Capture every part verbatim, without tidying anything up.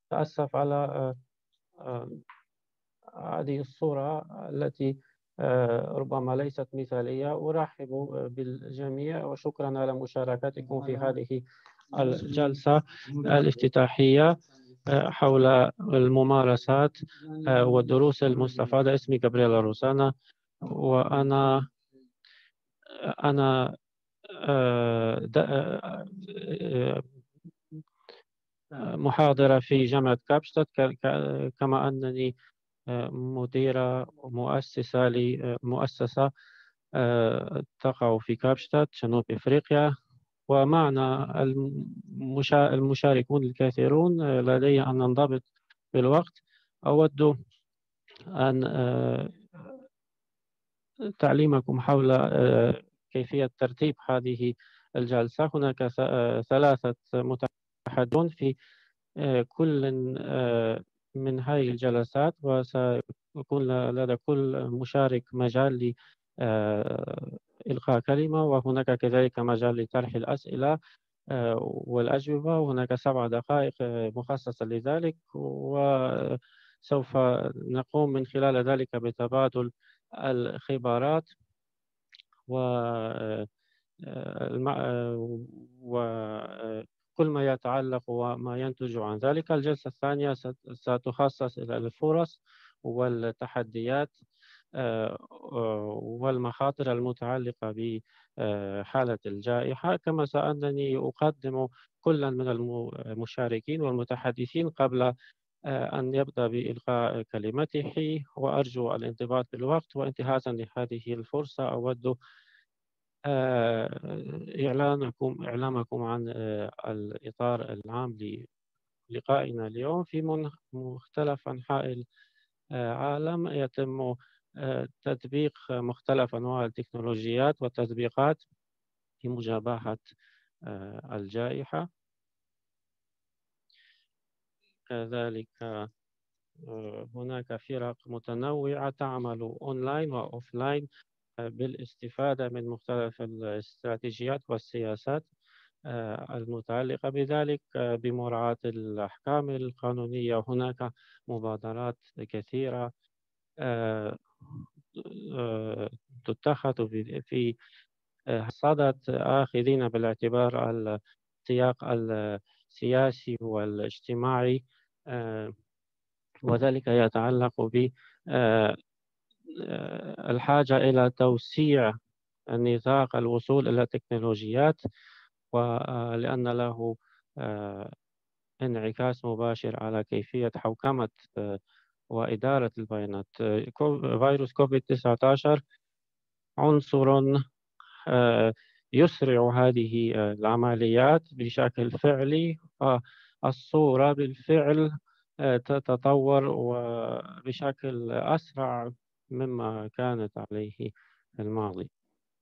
أتأسف على آه، آه، هذه الصورة التي آه، ربما ليست مثالية. أرحب بالجميع وشكرا على مشاركتكم في هذه الجلسة الافتتاحية آه، حول الممارسات آه، والدروس المستفادة. اسمي جابرييل روسانا، وأنا أنا آه، د- آه، آه، محاضرة في جامعة كابشتاد، ك- ك- كما أنني آه، مديرة ومؤسسة لمؤسسة آه، تقع في كابشتاد جنوب إفريقيا. ومعنا المشا- المشاركون الكثيرون. آه، لدي أن ننضبط بالوقت. أود أن آه، تعليمكم حول آه، كيفية ترتيب هذه الجلسة. هناك ث- آه، ثلاثة متحدثون في آه، كل آه، من هذه الجلسات، وسيكون لدى كل مشارك مجال لإلقاء كلمة، وهناك كذلك مجال لطرح الأسئلة آه، والأجوبة. وهناك سبع دقائق آه، مخصصة لذلك، وسوف نقوم من خلال ذلك بتبادل الخبرات و الم- وكل ما يتعلق وما ينتج عن ذلك. الجلسة الثانية ست- ستخصص إلى الفرص والتحديات آه، والمخاطر المتعلقة بحالة الجائحة، كما سأنني أقدم كلا من المشاركين والمتحدثين قبل آه، أن يبدأ بإلقاء كلمته. وأرجو الانضباط بالوقت. وانتهازا لهذه الفرصة، أود آه، إعلانكم إعلامكم عن آه، الإطار العام للقائنا اليوم. في من- مختلف أنحاء العالم يتم آه، تطبيق مختلف أنواع التكنولوجيات والتطبيقات في مجابهة آه، الجائحة. كذلك آه، هناك فرق متنوعة تعمل أونلاين وأوفلاين آه، بالاستفادة من مختلف الاستراتيجيات والسياسات آه، المتعلقة بذلك آه، بمراعاة الأحكام القانونية. هناك مبادرات كثيرة آه، آه، تتخذ في في، آه، صدد آخذين بالاعتبار السياق السياسي والاجتماعي، آه، وذلك يتعلق ب آه، آه، الحاجة إلى توسيع نطاق الوصول إلى التكنولوجيات، ولأن له آه، انعكاس مباشر على كيفية حوكمة آه، وإدارة البيانات. آه، كو- فيروس كوفيد تسعة عشر عنصر آه، يسرع هذه آه، العمليات بشكل فعلي. الصورة بالفعل آه، تتطور وبشكل أسرع مما كانت عليه في الماضي.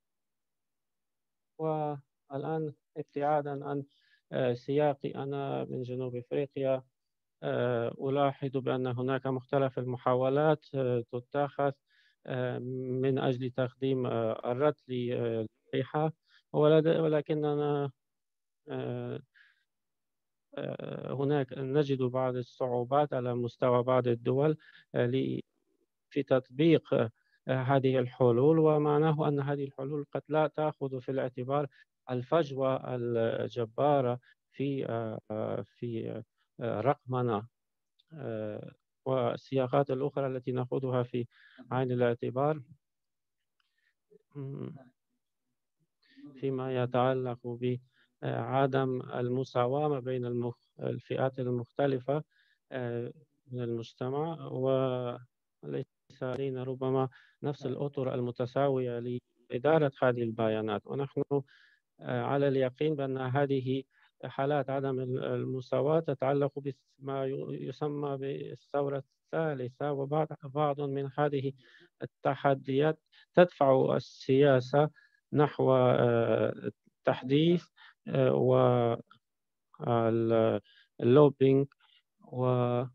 والآن ابتعادا عن آه، سياقي، أنا من جنوب أفريقيا. آه، ألاحظ بأن هناك مختلف المحاولات آه، تتخذ آه، من أجل تقديم آه، الرد للجائحة، ولد- ولكننا آه، آه، هناك نجد بعض الصعوبات على مستوى بعض الدول آه، ل- في تطبيق آه، هذه الحلول. ومعناه أن هذه الحلول قد لا تأخذ في الاعتبار الفجوة الجبارة في آه، آه، في آه، رقمنة آه، والسياقات الأخرى التي نأخذها في عين الاعتبار م، فيما يتعلق بعدم المساواة ما بين المخ- الفئات المختلفة آه، من المجتمع، وليس لدينا ربما نفس الأطر المتساوية لإدارة هذه البيانات. ونحن آه، على اليقين بأن هذه حالات عدم المساواة تتعلق بما يسمى بالثورة الثالثة. وبعض بعض من هذه التحديات تدفع السياسة نحو آه، التحديث واللوبينج. وإنه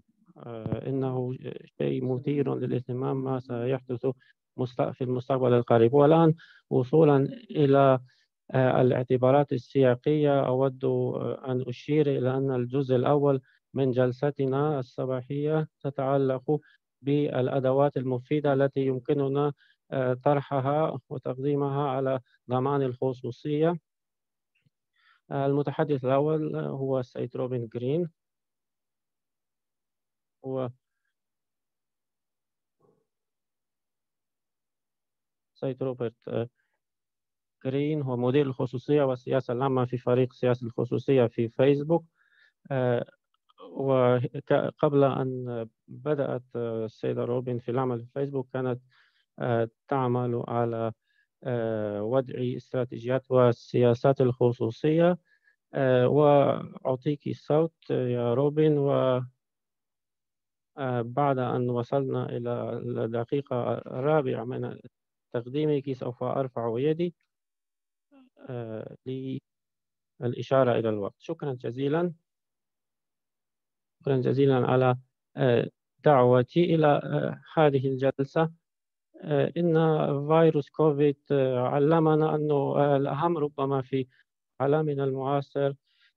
شيء مثير للاهتمام ما سيحدث مست- في المستقبل القريب. والآن وصولا إلى آه، الاعتبارات السياقية، أود آه، أن أشير إلى أن الجزء الأول من جلستنا الصباحية تتعلق بالأدوات المفيدة التي يمكننا طرحها وتقديمها على ضمان الخصوصية. المتحدث الأول هو السيد روبن جرين. هو سيد روبرت جرين هو مدير الخصوصية والسياسة العامة في فريق سياسة الخصوصية في فيسبوك. وقبل أن بدأت السيدة روبن في العمل في فيسبوك كانت تعمل على وضع استراتيجيات والسياسات الخصوصية. وأعطيك الصوت يا روبن، وبعد أن وصلنا إلى الدقيقة الرابعة من تقديمك سوف أرفع يدي للإشارة إلى الوقت. شكرا جزيلا. شكرا جزيلا على دعوتي إلى هذه الجلسة. إن فيروس كوفيد علمنا أنه الأهم ربما في عالمنا المعاصر،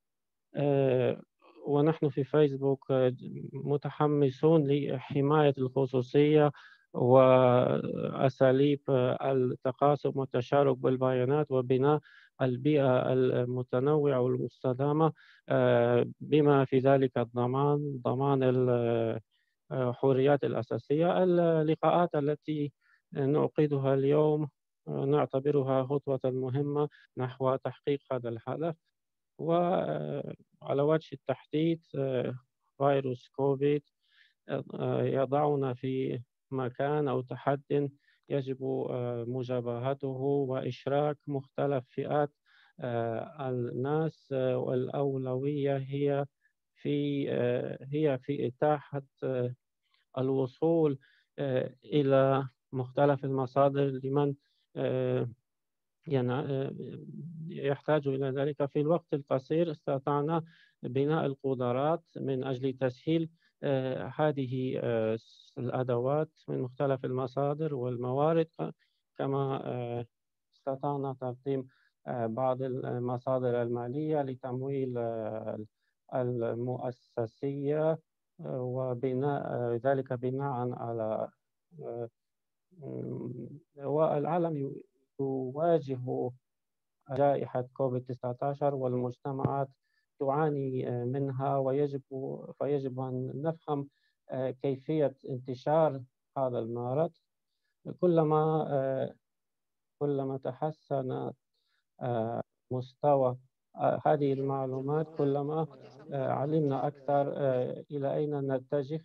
ونحن في فيسبوك متحمسون لحماية الخصوصية وأساليب التقاسم والتشارك بالبيانات وبناء البيئة المتنوعة والمستدامة، بما في ذلك الضمان ضمان الحريات الأساسية. اللقاءات التي نعقدها اليوم نعتبرها خطوة مهمة نحو تحقيق هذا الهدف. وعلى وجه التحديد فيروس كوفيد يضعنا في مكان أو تحد يجب مجابهته وإشراك مختلف فئات الناس، والأولوية هي في هي في إتاحة الوصول إلى مختلف المصادر لمن يعني يحتاج إلى ذلك. في الوقت القصير استطعنا بناء القدرات من أجل تسهيل هذه الأدوات من مختلف المصادر والموارد، كما استطعنا تقديم بعض المصادر المالية لتمويل المؤسسية، وبناء ذلك بناء على والعالم تواجه جائحة كوفيد تسعة عشر والمجتمعات تعاني منها، ويجب فيجب أن نفهم كيفية انتشار هذا المرض. كلما كلما تحسن مستوى هذه المعلومات كلما علمنا أكثر إلى أين نتجه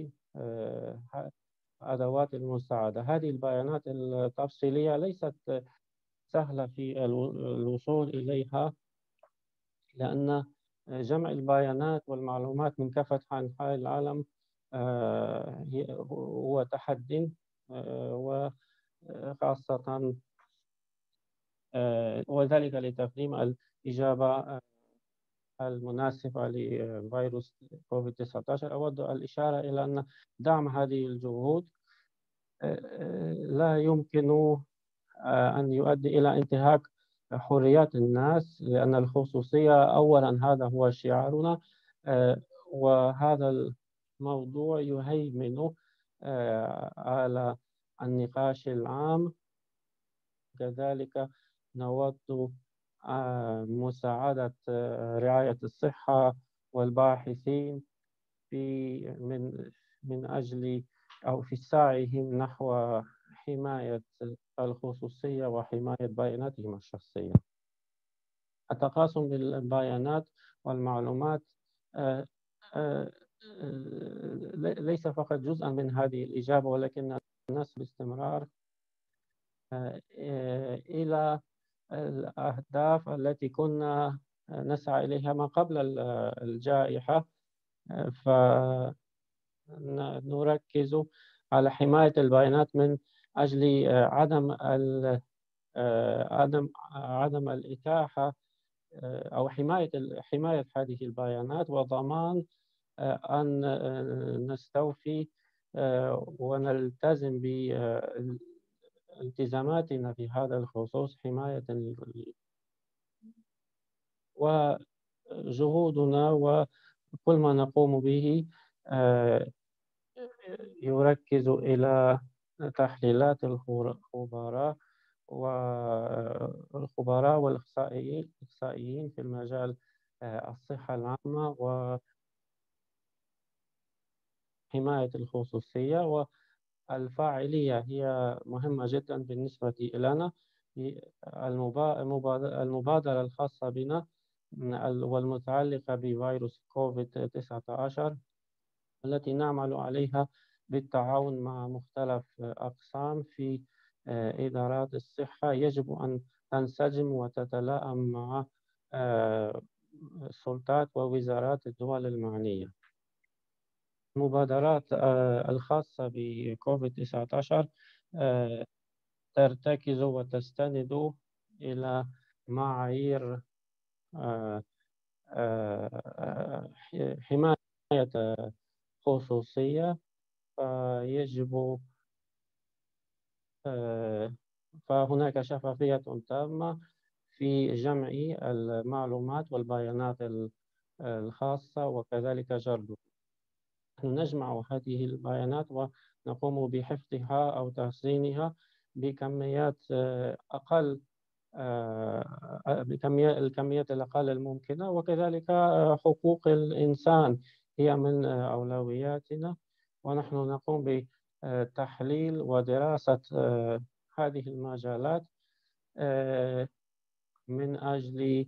بأدوات المساعدة. هذه البيانات التفصيلية ليست سهلة في الوصول إليها، لأن جمع البيانات والمعلومات من كافة أنحاء العالم هو تحدي، وخاصة وذلك لتقديم الإجابة المناسبة لفيروس كوفيد تسعة عشر. أود الإشارة إلى أن دعم هذه الجهود لا يمكن أن يؤدي إلى انتهاك حريات الناس، لأن الخصوصية أولا هذا هو شعارنا، وهذا الموضوع يهيمن على النقاش العام. كذلك نود مساعدة رعاية الصحة والباحثين في من من أجل أو في سعيهم نحو حماية الخصوصية وحماية بياناتهم الشخصية. التقاسم بالبيانات والمعلومات ليس فقط جزءا من هذه الإجابة، ولكن الناس باستمرار إلى الأهداف التي كنا نسعى إليها ما قبل الجائحة. فنركز على حماية البيانات من أجل عدم عدم عدم الإتاحة أو حماية حماية هذه البيانات، وضمان أن نستوفي ونلتزم بالتزاماتنا في هذا الخصوص حماية. وجهودنا كل ما نقوم به يركز إلى تحليلات الخبراء والخبراء والإخصائيين في المجال الصحة العامة وحماية الخصوصية. والفاعلية هي مهمة جدا بالنسبة لنا. المبادرة الخاصة بنا والمتعلقة بفيروس كوفيد تسعة عشر التي نعمل عليها بالتعاون مع مختلف أقسام في إدارات الصحة يجب أن تنسجم وتتلائم مع السلطات ووزارات الدول المعنية. المبادرات الخاصة بكوفيد تسعة عشر ترتكز وتستند إلى معايير حماية خصوصية، فيجب فهناك شفافية تامة في جمع المعلومات والبيانات الخاصة وكذلك جردها. نحن نجمع هذه البيانات ونقوم بحفظها أو تخزينها بكميات أقل الكميات الأقل الممكنة، وكذلك حقوق الإنسان هي من أولوياتنا، ونحن نقوم بتحليل ودراسة هذه المجالات من أجل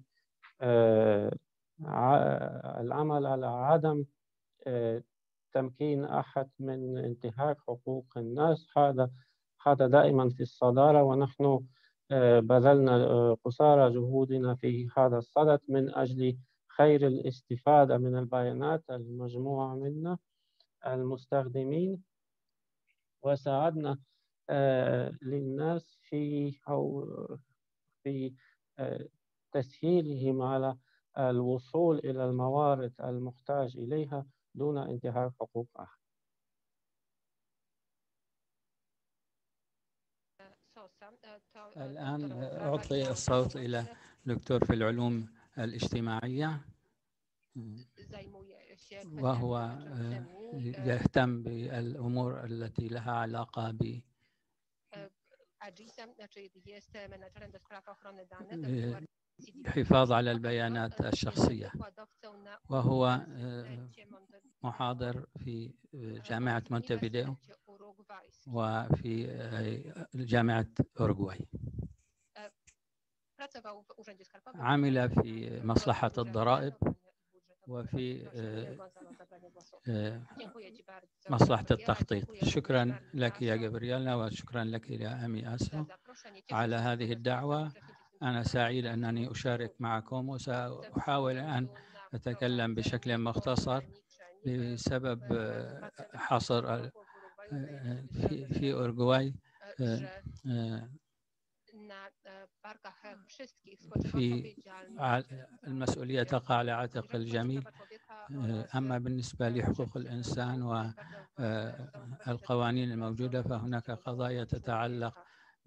العمل على عدم تمكين أحد من انتهاك حقوق الناس. هذا هذا دائما في الصدارة، ونحن بذلنا قصارى جهودنا في هذا الصدد من أجل خير الاستفادة من البيانات المجموعة منا المستخدمين، وساعدنا للناس في أو في تسهيلهم على الوصول إلى الموارد المحتاج إليها دون انتهاك حقوق أحد. الآن أعطي الصوت إلى دكتور في العلوم الاجتماعية، وهو يهتم بالأمور التي لها علاقة ب الحفاظ على البيانات الشخصية، وهو محاضر في جامعة مونتفيديو وفي جامعة أوروغواي. عمل في مصلحة الضرائب وفي مصلحة التخطيط. شكرا لك يا جابرييلا، وشكرا لك يا أمي آسو على هذه الدعوة. أنا سعيد أنني أشارك معكم، وسأحاول أن أتكلم بشكل مختصر بسبب حصر في في أوروغواي في المسؤولية تقع على عاتق الجميع. أما بالنسبة لحقوق الإنسان والقوانين الموجودة فهناك قضايا تتعلق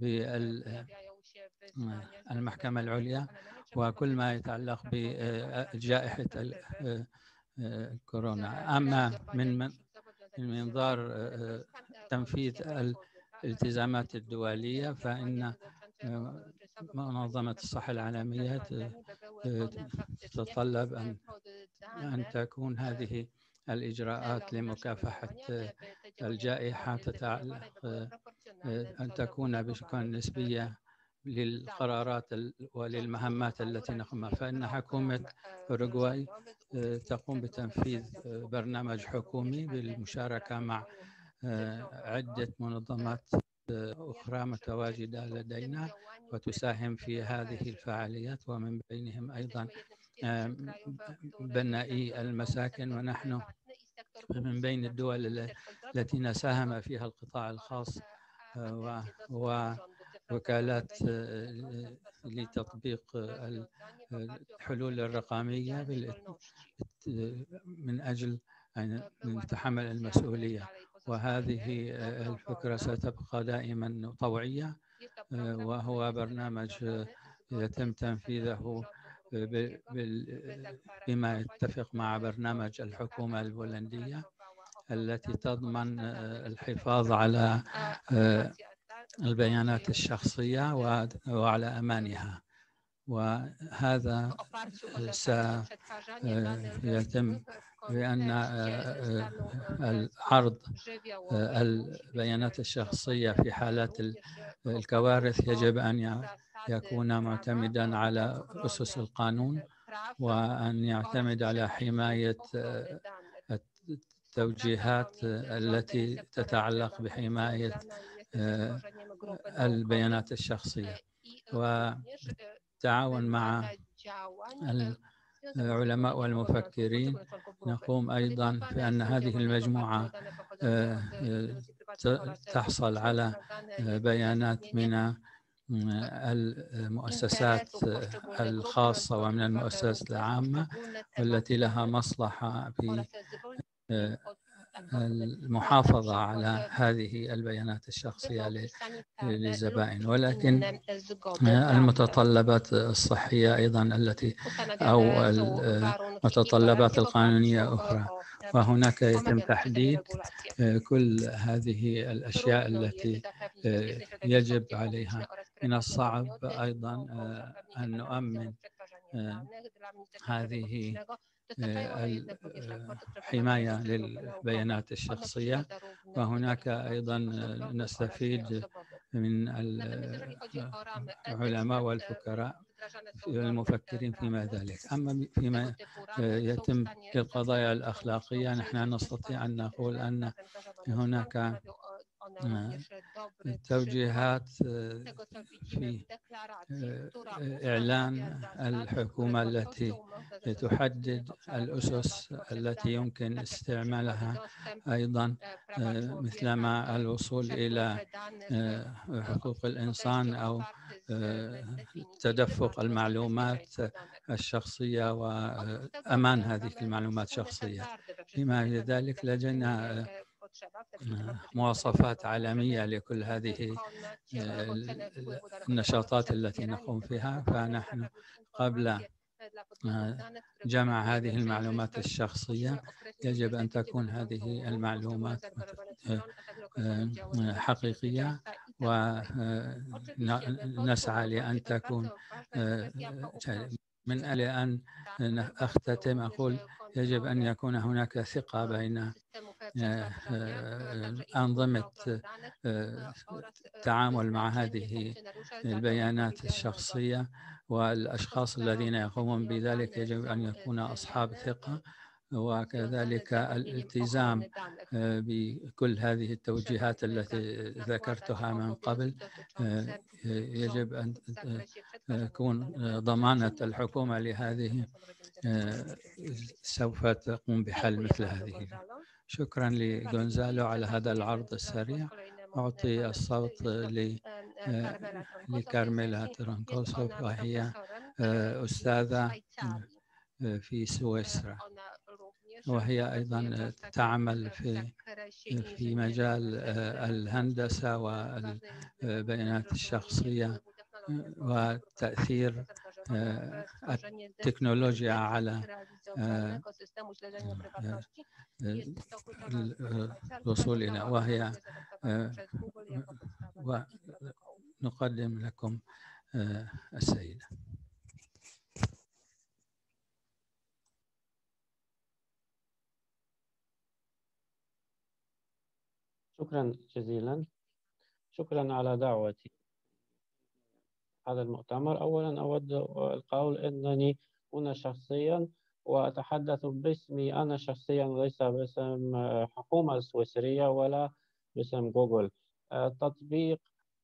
بالمحكمة العليا وكل ما يتعلق بجائحة الكورونا. أما من منظار تنفيذ الالتزامات الدولية فإن منظمة الصحة العالمية تتطلب أن أن تكون هذه الإجراءات لمكافحة الجائحة تتعلق أن تكون بشكل نسبية للقرارات وللمهمات التي نقوم. فإن حكومة أوروغواي تقوم بتنفيذ برنامج حكومي بالمشاركة مع عدة منظمات أخرى متواجدة لدينا وتساهم في هذه الفعاليات، ومن بينهم أيضا بنائي المساكن. ونحن من بين الدول التي نساهم فيها القطاع الخاص ووكالات لتطبيق الحلول الرقمية من أجل أن نتحمل المسؤولية. وهذه الفكرة ستبقى دائما طوعية، وهو برنامج يتم تنفيذه بما يتفق مع برنامج الحكومة البولندية التي تضمن الحفاظ على البيانات الشخصية وعلى أمانها، وهذا سيتم بأن العرض البيانات الشخصية في حالات الكوارث يجب أن يكون معتمدا على أسس القانون، وأن يعتمد على حماية التوجيهات التي تتعلق بحماية البيانات الشخصية، والتعاون مع العلماء والمفكرين. نقوم أيضا بأن هذه المجموعة تحصل على بيانات من المؤسسات الخاصة ومن المؤسسات العامة والتي لها مصلحة في المحافظة على هذه البيانات الشخصية للزبائن، ولكن المتطلبات الصحية أيضا التي أو المتطلبات القانونية أخرى، وهناك يتم تحديد كل هذه الأشياء التي يجب عليها. من الصعب أيضا أن نؤمن هذه الحماية للبيانات الشخصية، وهناك أيضا نستفيد من العلماء والفكراء المفكرين فيما ذلك. أما فيما يتم للقضايا الأخلاقية نحن نستطيع أن نقول أن هناك توجيهات في إعلان الحكومة التي تحدد الأسس التي يمكن استعمالها، أيضا مثلما الوصول إلى حقوق الإنسان أو تدفق المعلومات الشخصية وأمان هذه المعلومات الشخصية. فيما لذلك لدينا مواصفات عالمية لكل هذه النشاطات التي نقوم فيها، فنحن قبل جمع هذه المعلومات الشخصية يجب أن تكون هذه المعلومات حقيقية، ونسعى لأن تكون من أجل أن أختتم أقول يجب أن يكون هناك ثقة بين أنظمة التعامل مع هذه البيانات الشخصية، والأشخاص الذين يقومون بذلك يجب أن يكونوا أصحاب ثقة، وكذلك الالتزام بكل هذه التوجيهات التي ذكرتها من قبل. يجب أن تكون ضمانة الحكومة لهذه سوف تقوم بحل مثل هذه. شكرا لغونزالو على هذا العرض السريع. أعطي الصوت لكارميلا ترانكوسوف، وهي أستاذة في سويسرا، وهي أيضا تعمل في في مجال الهندسة والبيانات الشخصية وتأثير التكنولوجيا على الوصول إلى، وهي ونقدم لكم السيدة. شكرا جزيلا. شكرا على دعوتي هذا المؤتمر. أولا أود القول أنني هنا شخصيا وأتحدث باسمي أنا شخصيا، ليس باسم حكومة السويسرية ولا باسم جوجل. تطبيق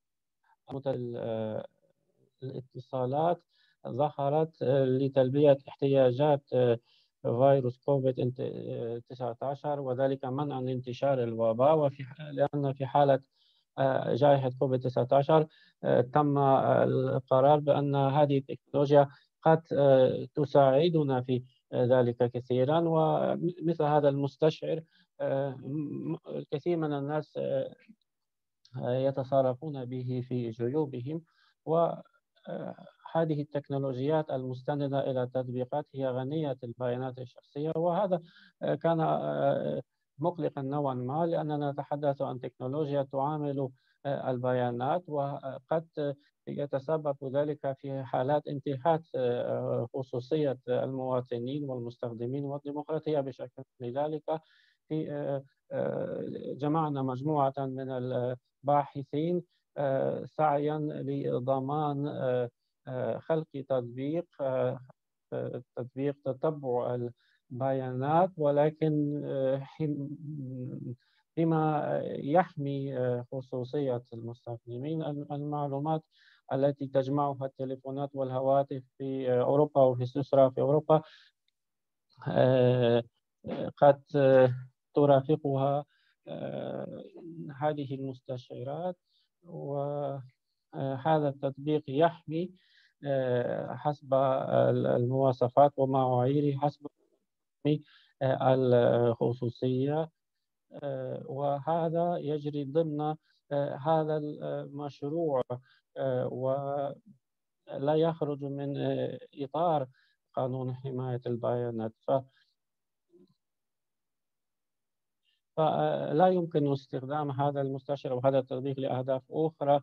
الاتصالات ظهرت لتلبية احتياجات فيروس كوفيد تسعة عشر، وذلك منعا انتشار الوباء. وفي لأن في حالة جائحة كوفيد تسعة عشر تم القرار بأن هذه التكنولوجيا قد تساعدنا في ذلك كثيرا. ومثل هذا المستشعر الكثير من الناس يتصرفون به في جيوبهم، وحتى هذه التكنولوجيات المستندة إلى التطبيقات هي غنية البيانات الشخصية، وهذا كان مقلقا نوعا ما، لأننا نتحدث عن تكنولوجيا تعامل البيانات، وقد يتسبب ذلك في حالات انتهاك خصوصية المواطنين والمستخدمين والديمقراطية بشكل. لذلك في جمعنا مجموعة من الباحثين سعيا لضمان خلق تطبيق تطبيق تتبع البيانات، ولكن بما يحمي خصوصية المستخدمين. المعلومات التي تجمعها التليفونات والهواتف في أوروبا وفي سويسرا في أوروبا قد ترافقها هذه المستشعرات، وهذا التطبيق يحمي حسب المواصفات ومعاييره حسب الخصوصية، وهذا يجري ضمن هذا المشروع ولا يخرج من إطار قانون حماية البيانات. ف فلا يمكن استخدام هذا المستشعر وهذا التطبيق لأهداف أخرى،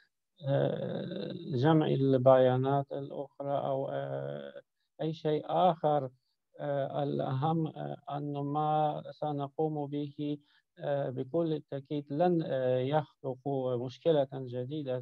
جمع البيانات الأخرى أو أي شيء آخر. الأهم أن ما سنقوم به بكل التأكيد لن يخلق مشكلة جديدة،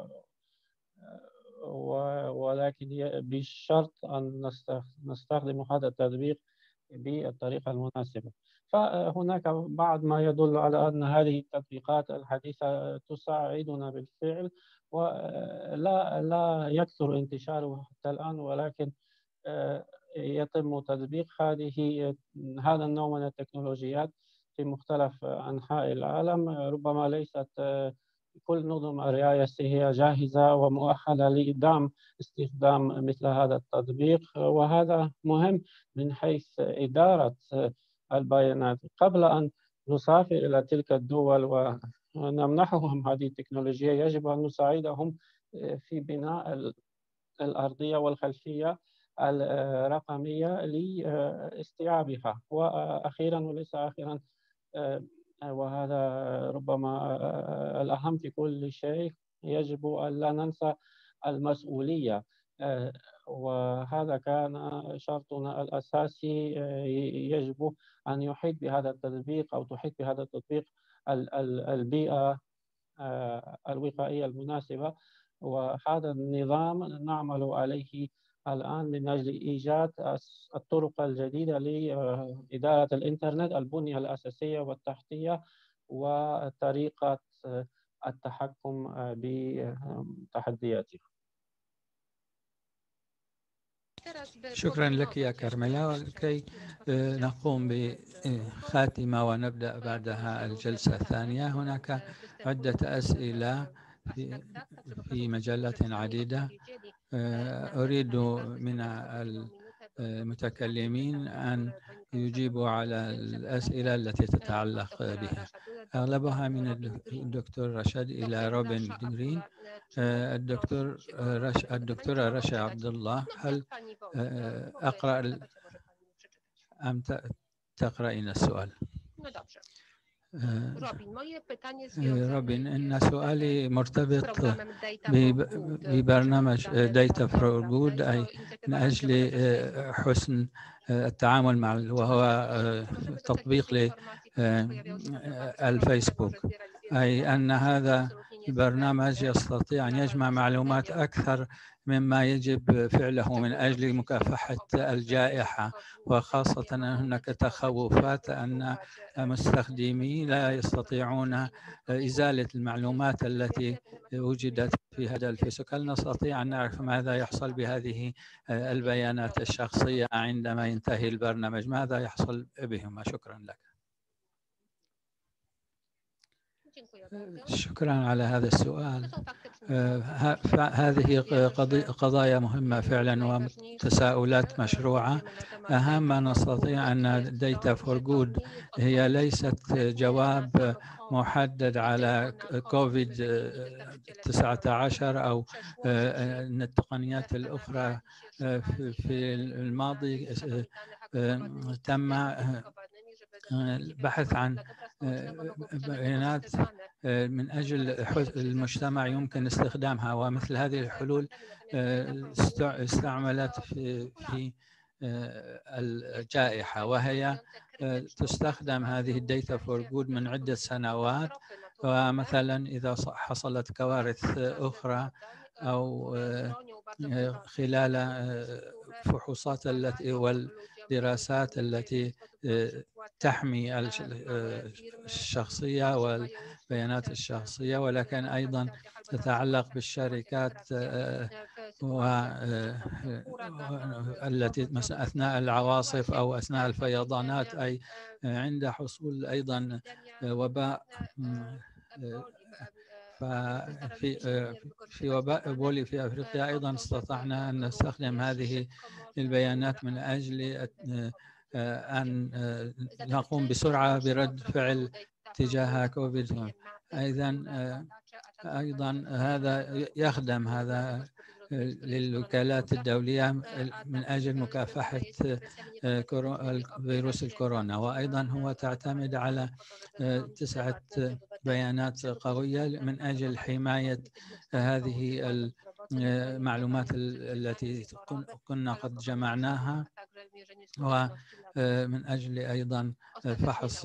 ولكن بشرط أن نستخدم هذا التطبيق بالطريقة المناسبة. فهناك بعض ما يدل على أن هذه التطبيقات الحديثة تساعدنا بالفعل، ولا لا يكثر انتشاره حتى الآن، ولكن يتم تطبيق هذه هذا النوع من التكنولوجيات في مختلف أنحاء العالم. ربما ليست كل نظم الرعاية الصحية جاهزة ومؤهلة لدعم استخدام مثل هذا التطبيق، وهذا مهم من حيث إدارة البيانات. قبل أن نسافر إلى تلك الدول ونمنحهم هذه التكنولوجيا يجب أن نساعدهم في بناء الأرضية والخلفية الرقمية لاستيعابها. وأخيرا وليس آخرا، وهذا ربما الأهم في كل شيء، يجب أن لا ننسى المسؤولية، وهذا كان شرطنا الأساسي. يجب أن يحيط بهذا التطبيق أو تحيط بهذا التطبيق البيئة الوقائية المناسبة، وهذا النظام نعمل عليه الآن من أجل إيجاد الطرق الجديدة لإدارة الإنترنت، البنية الأساسية والتحتية وطريقة التحكم بتحدياته. شكرا لك يا كارميلا. ولكي نقوم بخاتمة ونبدأ بعدها الجلسة الثانية، هناك عدة أسئلة في, في مجالات عديدة. أريد من المتكلمين أن يجيبوا على الأسئلة التي تتعلق بها، أغلبها من الدكتور رشاد إلى روبن جرين. الدكتور رش... الدكتورة رشا عبد الله، هل أقرأ أم تقرأين السؤال؟ روبن، إن سؤالي مرتبط ببرنامج داتا فور جود، أي من أجل حسن التعامل مع، وهو تطبيق للفيسبوك، أي أن هذا البرنامج يستطيع أن يجمع معلومات أكثر مما يجب فعله من أجل مكافحة الجائحة، وخاصة أن هناك تخوفات أن مستخدمي لا يستطيعون إزالة المعلومات التي وجدت في هذا الفيسبوك. هل نستطيع أن نعرف ماذا يحصل بهذه البيانات الشخصية عندما ينتهي البرنامج؟ ماذا يحصل بهما؟ شكرا لك. شكرا على هذا السؤال. هذه قضايا مهمة فعلا وتساؤلات مشروعة. أهم ما نستطيع أن Data for Good هي ليست جواب محدد على كوفيد تسعة عشر أو التقنيات الأخرى. في الماضي تم البحث عن بيانات من أجل المجتمع يمكن استخدامها، ومثل هذه الحلول استعملت في في الجائحة، وهي تستخدم هذه الداتا فور جود من عدة سنوات. ومثلا إذا حصلت كوارث أخرى أو خلال فحوصات التي والدراسات التي تحمي الشخصية والبيانات الشخصية، ولكن أيضا تتعلق بالشركات والتي أثناء العواصف أو أثناء الفيضانات، أي عند حصول أيضا وباء. ففي في وباء إيبولي في أفريقيا أيضا استطعنا أن نستخدم هذه البيانات من أجل أن نقوم بسرعة برد فعل تجاه كوفيد. أيضا أيضا هذا يخدم هذا للوكالات الدولية من أجل مكافحة فيروس الكورونا، وأيضا هو تعتمد على تسعة بيانات قوية من أجل حماية هذه المعلومات التي كنا قد جمعناها، ومن أجل أيضا فحص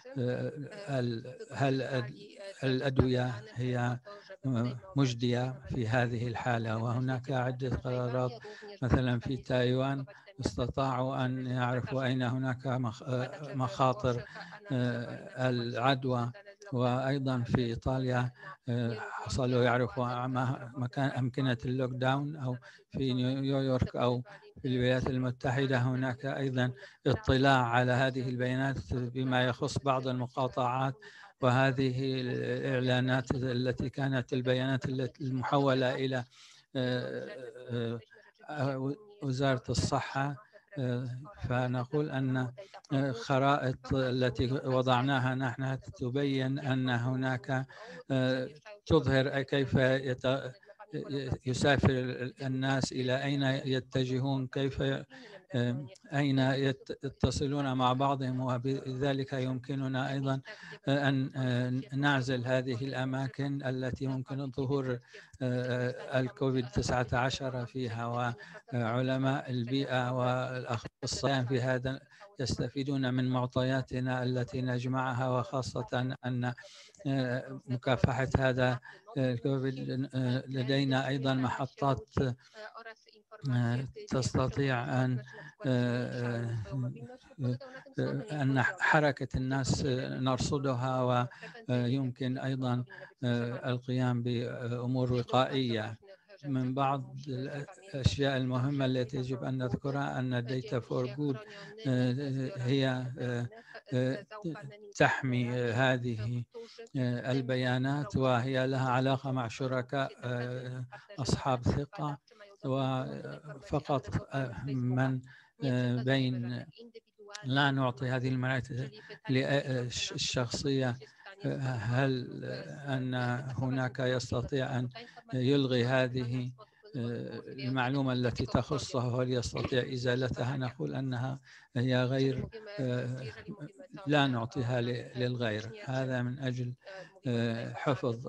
هل الأدوية هي مجدية في هذه الحالة. وهناك عدة قرارات، مثلا في تايوان استطاعوا أن يعرفوا أين هناك مخاطر العدوى، وأيضا في إيطاليا حصلوا يعرفوا مكان أمكنة اللوك داون، أو في نيويورك أو في الولايات المتحدة هناك أيضا اطلاع على هذه البيانات بما يخص بعض المقاطعات. وهذه الإعلانات التي كانت البيانات المحولة إلى وزارة الصحة، فنقول أن خرائط التي وضعناها نحن تبين أن هناك تظهر كيف يسافر الناس، إلى أين يتجهون، كيف أين يتصلون مع بعضهم، وبذلك يمكننا أيضا أن نعزل هذه الأماكن التي يمكن ظهور الكوفيد تسعة عشر فيها. وعلماء البيئة والأخصائيين في هذا يستفيدون من معطياتنا التي نجمعها، وخاصة أن مكافحة هذا الكوفيد لدينا أيضا محطات تستطيع أن أن حركة الناس نرصدها، ويمكن أيضا القيام بأمور وقائية. من بعض الأشياء المهمة التي يجب أن نذكرها أن Data for Good هي تحمي هذه البيانات، وهي لها علاقة مع شركاء أصحاب ثقة، وفقط من بين لا نعطي هذه المعلومات الشخصية. هل أن هناك يستطيع أن يلغي هذه المعلومة التي تخصه وهل يستطيع إزالتها؟ نقول أنها هي غير لا نعطيها للغير. هذا من أجل حفظ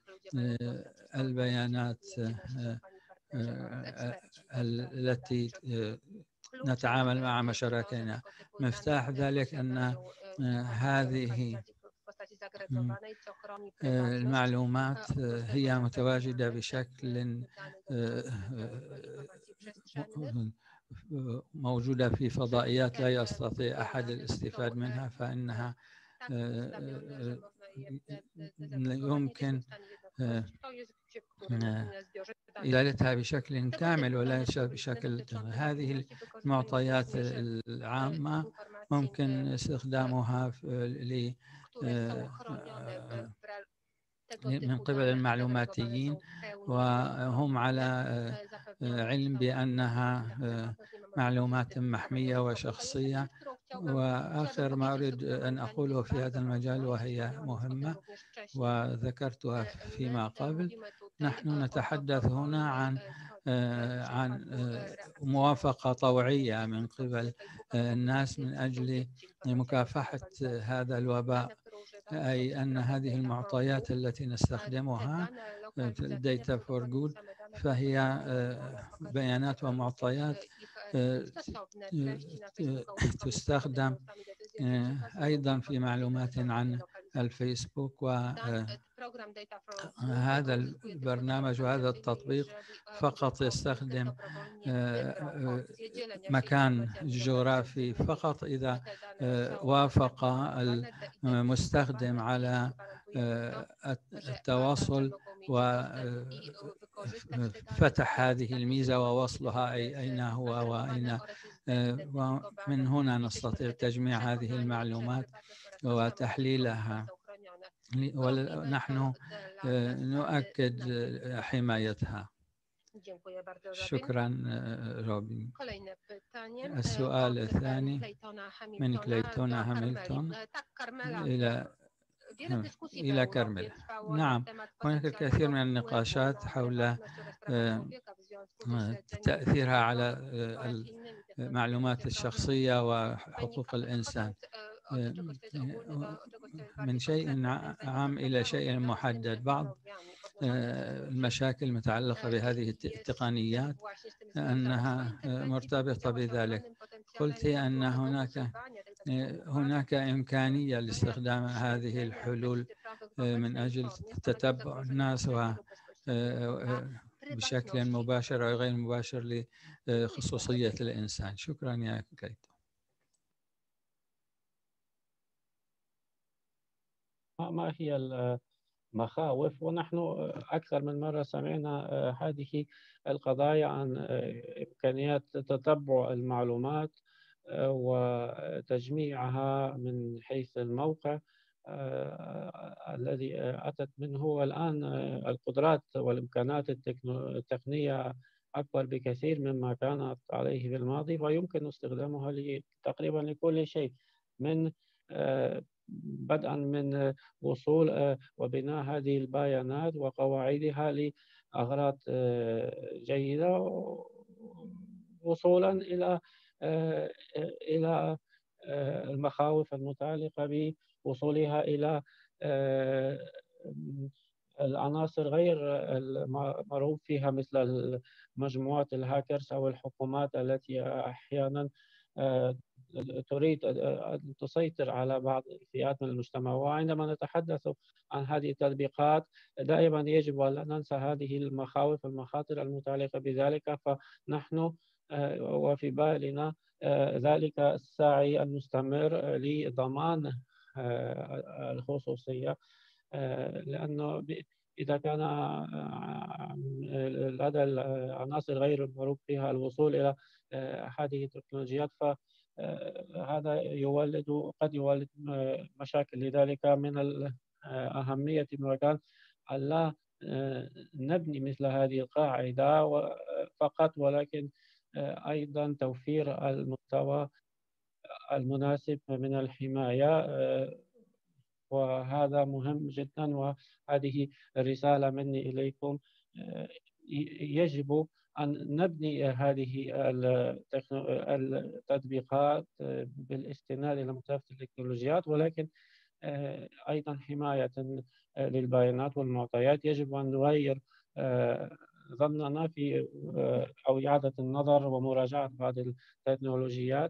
البيانات التي نتعامل مع مشاركينا. مفتاح ذلك أن هذه المعلومات هي متواجدة بشكل موجودة في فضائيات لا يستطيع أحد الاستفادة منها، فإنها يمكن إزالتها بشكل كامل وليس بشكل. هذه المعطيات العامة ممكن استخدامها ل من قبل المعلوماتيين، وهم على علم بأنها معلومات محمية وشخصية. وآخر ما أريد أن أقوله في هذا المجال وهي مهمة وذكرتها فيما قبل، نحن نتحدث هنا عن عن موافقة طوعية من قبل الناس من أجل مكافحة هذا الوباء، أي أن هذه المعطيات التي نستخدمها Data for Good فهي بيانات ومعطيات تستخدم أيضا في معلومات عن الفيسبوك. وهذا البرنامج وهذا التطبيق فقط يستخدم مكان جغرافي فقط إذا وافق المستخدم على التواصل وفتح هذه الميزة ووصلها أي أين هو وأين، ومن هنا نستطيع تجميع هذه المعلومات وتحليلها، ونحن نؤكد حمايتها. شكرا روبين. السؤال الثاني من كليتونا هاميلتون إلى إلى كرمل. نعم، هناك الكثير من النقاشات حول تأثيرها على المعلومات الشخصية وحقوق الإنسان من شيء عام إلى شيء محدد. بعض المشاكل المتعلقة بهذه التقنيات أنها مرتبطة بذلك. قلت أن هناك هناك إمكانية لاستخدام هذه الحلول من أجل تتبع الناس بشكل مباشر أو غير مباشر لخصوصية الإنسان. شكرا يا كليتو. ما هي المخاوف؟ ونحن أكثر من مرة سمعنا هذه القضايا عن إمكانيات تتبع المعلومات وتجميعها من حيث الموقع الذي أتت منه. والآن القدرات والإمكانات التقنية أكبر بكثير مما كانت عليه في الماضي، ويمكن استخدامها تقريبا لكل شيء، من بدءا من وصول وبناء هذه البيانات وقواعدها لأغراض جيدة، وصولا إلى إلى المخاوف المتعلقة بوصولها إلى العناصر غير المرغوب فيها، مثل مجموعات الهاكرز أو الحكومات التي أحيانا تريد أن تسيطر على بعض الفئات من المجتمع. وعندما نتحدث عن هذه التطبيقات دائما يجب أن لا ننسى هذه المخاوف والمخاطر المتعلقة بذلك، فنحن وفي بالنا ذلك السعي المستمر لضمان الخصوصية، لأنه إذا كان لدى العناصر غير المرغوب فيها الوصول إلى هذه التكنولوجيات فهذا يولد قد يولد مشاكل. لذلك من الأهمية بمكان ألا نبني مثل هذه القاعدة فقط، ولكن أيضا توفير المستوى المناسب من الحماية، وهذا مهم جدا. وهذه الرسالة مني إليكم، يجب أن نبني هذه التطبيقات بالاستناد إلى مختلف التكنولوجيات، ولكن أيضا حماية للبيانات والمعطيات. يجب أن نغير ظننا في أو إعادة النظر ومراجعة بعض التكنولوجيات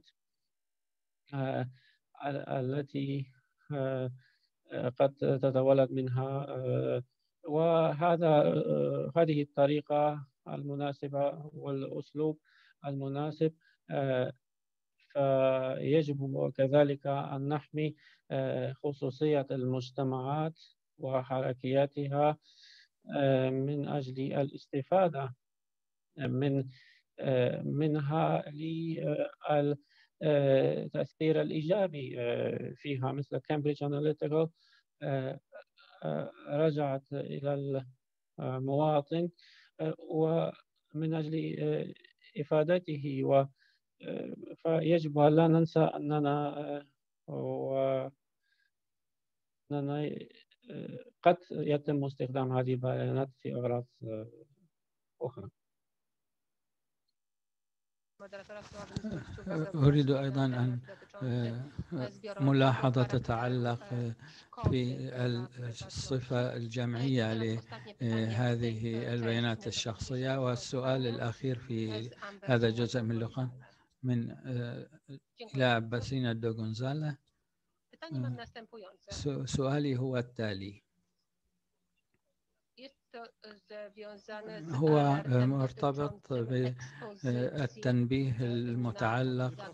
التي قد تتولد منها، وهذا هذه الطريقة المناسبة والأسلوب المناسب. فيجب كذلك أن نحمي خصوصية المجتمعات وحركياتها من أجل الاستفادة من منها للتأثير الإيجابي فيها، مثل كامبريدج أناليتيكا رجعت إلى المواطن ومن أجل إفادته، و فيجب أن لا ننسى أننا وأننا قد يتم استخدام هذه البيانات في أغراض أخرى. أريد أيضا أن ملاحظة تتعلق في الصفة الجمعية لهذه البيانات الشخصية. والسؤال الأخير في هذا الجزء من اللقاء من إلى باسينا دو غونزالا. سؤالي هو التالي: هو مرتبط بالتنبيه المتعلق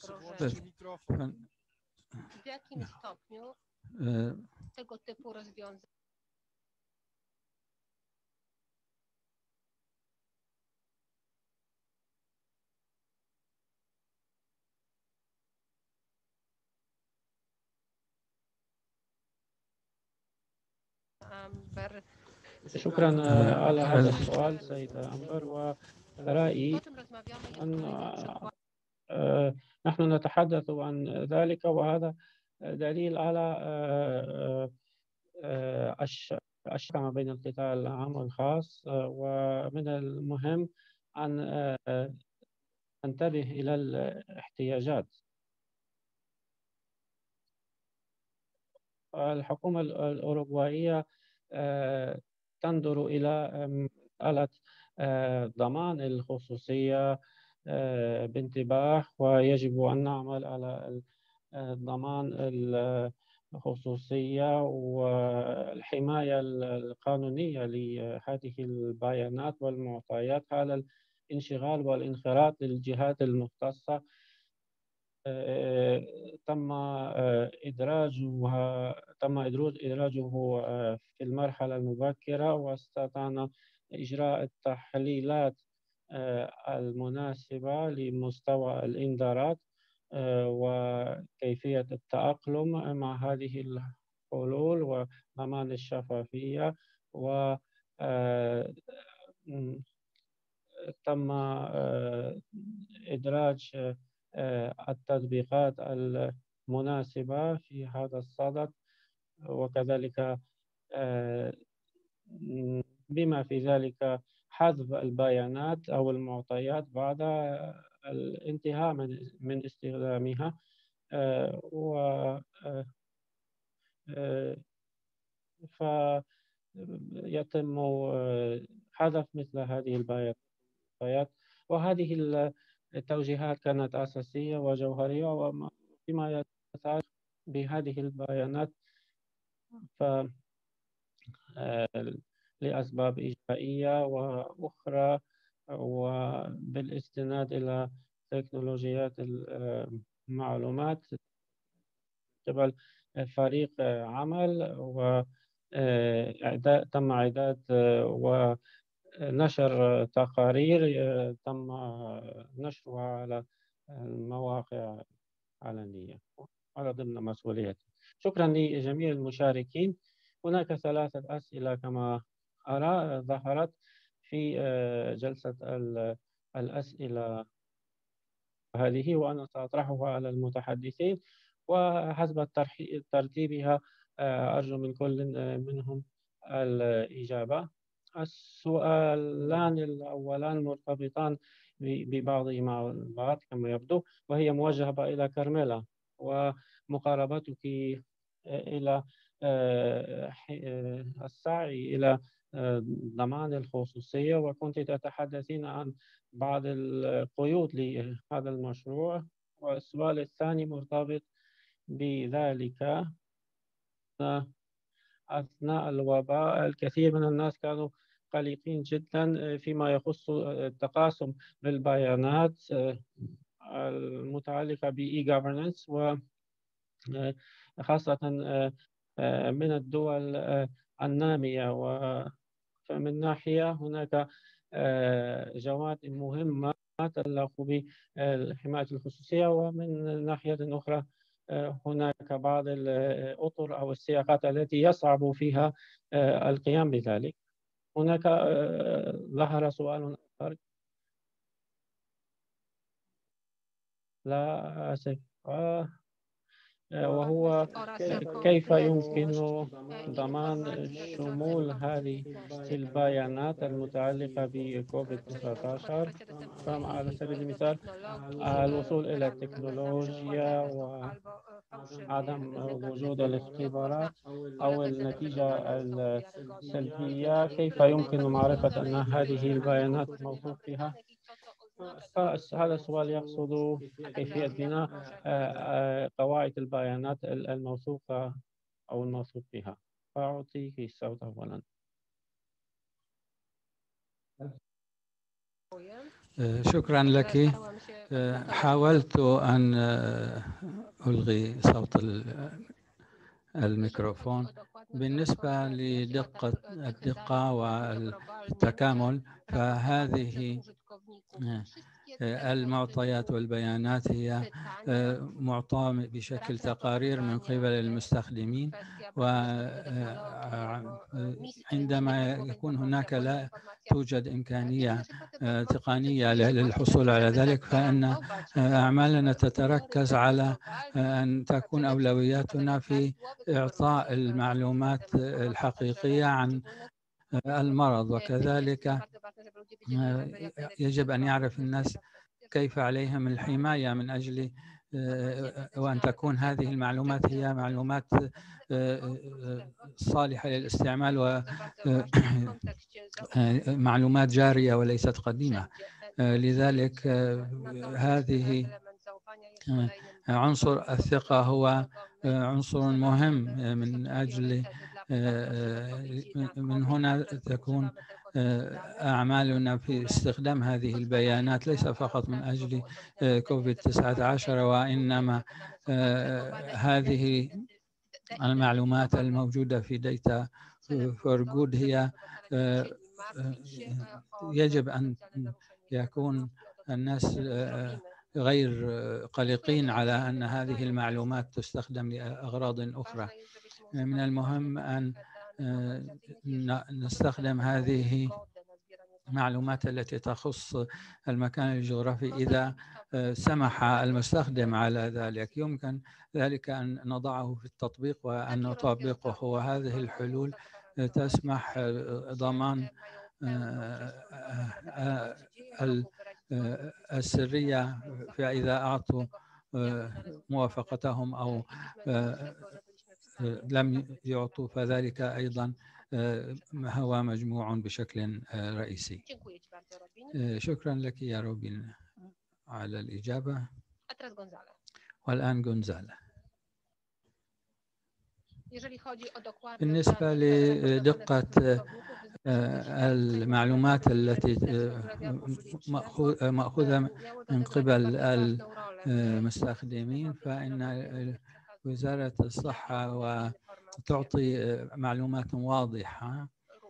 شكرا على هذا السؤال سيد أنبر. ورأيي أن نحن نتحدث عن ذلك، وهذا دليل على الشبكة ما بين القطاع العام والخاص. ومن المهم أن ننتبه إلى الاحتياجات. الحكومة الأوروغواية تنظر إلى مسألة ضمان الخصوصية بانتباه، ويجب أن نعمل على ضمان الخصوصية والحماية القانونية لهذه البيانات والمعطيات على الانشغال والانخراط للجهات المختصة. تم إدراجها تم إدراجه في المرحلة المبكرة، واستطعنا إجراء التحليلات المناسبة لمستوى الإنذارات وكيفية التأقلم مع هذه الحلول وضمان الشفافية. و تم إدراج التطبيقات المناسبة في هذا الصدد، وكذلك بما في ذلك حذف البيانات أو المعطيات بعد الانتهاء من استخدامها. و فيتم حذف مثل هذه البيانات. وهذه التوجيهات كانت أساسية وجوهرية، وفيما يتعلق بهذه البيانات ف لأسباب إجرائية وأخرى وبالاستناد إلى تكنولوجيات المعلومات قبل فريق عمل، وتم إعداد ونشر تقارير تم نشرها على المواقع العلنية على ضمن مسؤوليتي. شكرا لجميع المشاركين. هناك ثلاثة أسئلة كما أرى ظهرت في جلسة الأسئلة هذه، وأنا سأطرحها على المتحدثين وحسب ترتيبها أرجو من كل منهم الإجابة. السؤالان الأولان مرتبطان ببعضهما البعض كما يبدو، وهي موجهة إلى كارميلا ومقاربتك إلى السعي إلى ضمان الخصوصية، وكنت تتحدثين عن بعض القيود لهذا المشروع. والسؤال الثاني مرتبط بذلك: أثناء الوباء الكثير من الناس كانوا قلقين جدا فيما يخص التقاسم بالبيانات المتعلقة بإي-governance، وخاصة من الدول النامية. ومن ناحية هناك جوانب مهمة تتعلق بحماية الخصوصية، ومن ناحية أخرى هناك بعض الأطر أو السياقات التي يصعب فيها القيام بذلك. هناك ظهر سؤال آخر. لا أسف، وهو كيف يمكن ضمان شمول هذه البيانات المتعلقة بكوفيد تسعة عشر؟ على سبيل المثال الوصول إلى التكنولوجيا وعدم وجود الاختبارات أو النتيجة السلبية، كيف يمكن معرفة أن هذه البيانات موثوق فيها؟ هذا السؤال يقصد كيفية بناء قواعد البيانات الموثوقة أو الموثوق بها. فأعطيك الصوت أولا. شكرا لك. حاولت أن ألغي صوت الميكروفون. بالنسبة لدقة الدقة والتكامل، فهذه المعطيات والبيانات هي معطاة بشكل تقارير من قبل المستخدمين، وعندما يكون هناك لا توجد إمكانية تقنية للحصول على ذلك، فإن أعمالنا تتركز على أن تكون أولوياتنا في إعطاء المعلومات الحقيقية عن المرض، وكذلك يجب أن يعرف الناس كيف عليهم الحماية من أجل وأن تكون هذه المعلومات هي معلومات صالحة للاستعمال ومعلومات جارية وليست قديمة. لذلك هذه عنصر الثقة هو عنصر مهم من أجل من هنا تكون أعمالنا في استخدام هذه البيانات ليس فقط من أجل كوفيد تسعة عشر، وإنما هذه المعلومات الموجودة في داتا فور جود هي يجب أن يكون الناس غير قلقين على أن هذه المعلومات تستخدم لأغراض أخرى. من المهم أن نستخدم هذه المعلومات التي تخص المكان الجغرافي إذا سمح المستخدم على ذلك. يمكن ذلك أن نضعه في التطبيق وأن نطبقه، وهذه الحلول تسمح ضمان السرية فإذا أعطوا موافقتهم أو لم يعطوا، فذلك أيضا هو مجموع بشكل رئيسي. شكرا لك يا روبين على الإجابة. والآن غونزالا. بالنسبة لدقة المعلومات التي مأخوذة من قبل المستخدمين، فإن وزارة الصحة وتعطي معلومات واضحة،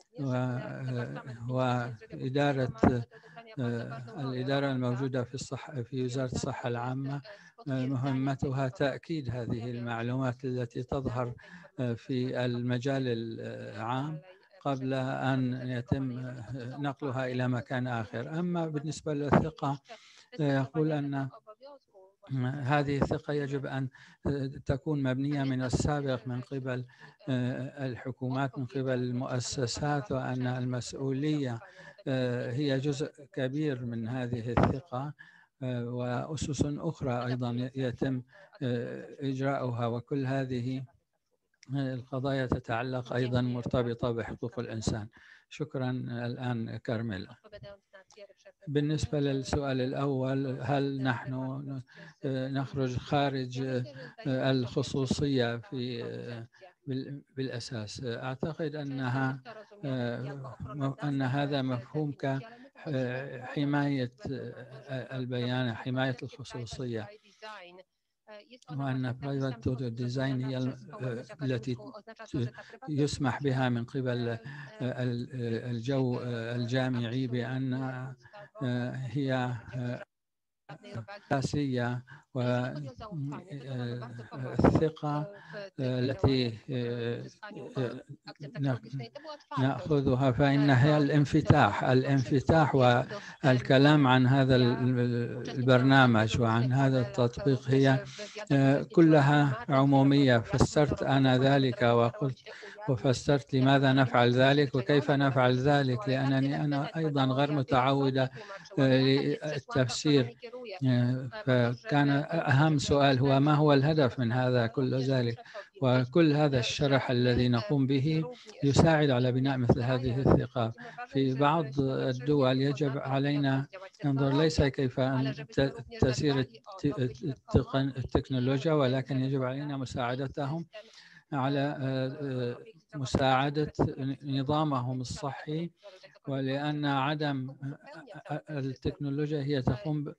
وإدارة الإدارة الموجودة في الصحة في وزارة الصحة العامة مهمتها تأكيد هذه المعلومات التي تظهر في المجال العام قبل أن يتم نقلها إلى مكان آخر. أما بالنسبة للثقة، يقول أن هذه الثقة يجب أن تكون مبنية من السابق من قبل الحكومات، من قبل المؤسسات، وأن المسؤولية هي جزء كبير من هذه الثقة، وأسس أخرى أيضا يتم إجراؤها، وكل هذه القضايا تتعلق أيضا مرتبطة بحقوق الإنسان. شكرا. الآن كارميلا. بالنسبة للسؤال الأول، هل نحن نخرج خارج الخصوصية في بالأساس؟ أعتقد أنها أن هذا مفهوم كحماية البيان، حماية الخصوصية، وأن private data design هي التي يسمح بها من قبل الجو الجامعي بأن هي أساسية والثقة التي نأخذها فإنها الانفتاح الانفتاح والكلام عن هذا البرنامج وعن هذا التطبيق هي كلها عمومية. فسرت أنا ذلك وقلت وفسرت لماذا نفعل ذلك وكيف نفعل ذلك، لأنني أنا أيضا غير متعودة للتفسير. فكان أهم سؤال هو ما هو الهدف من هذا كل ذلك، وكل هذا الشرح الذي نقوم به يساعد على بناء مثل هذه الثقة. في بعض الدول يجب علينا ننظر ليس كيف أن تسير التكنولوجيا، ولكن يجب علينا مساعدتهم على مساعدة نظامهم الصحي، ولأن عدم التكنولوجيا هي تقوم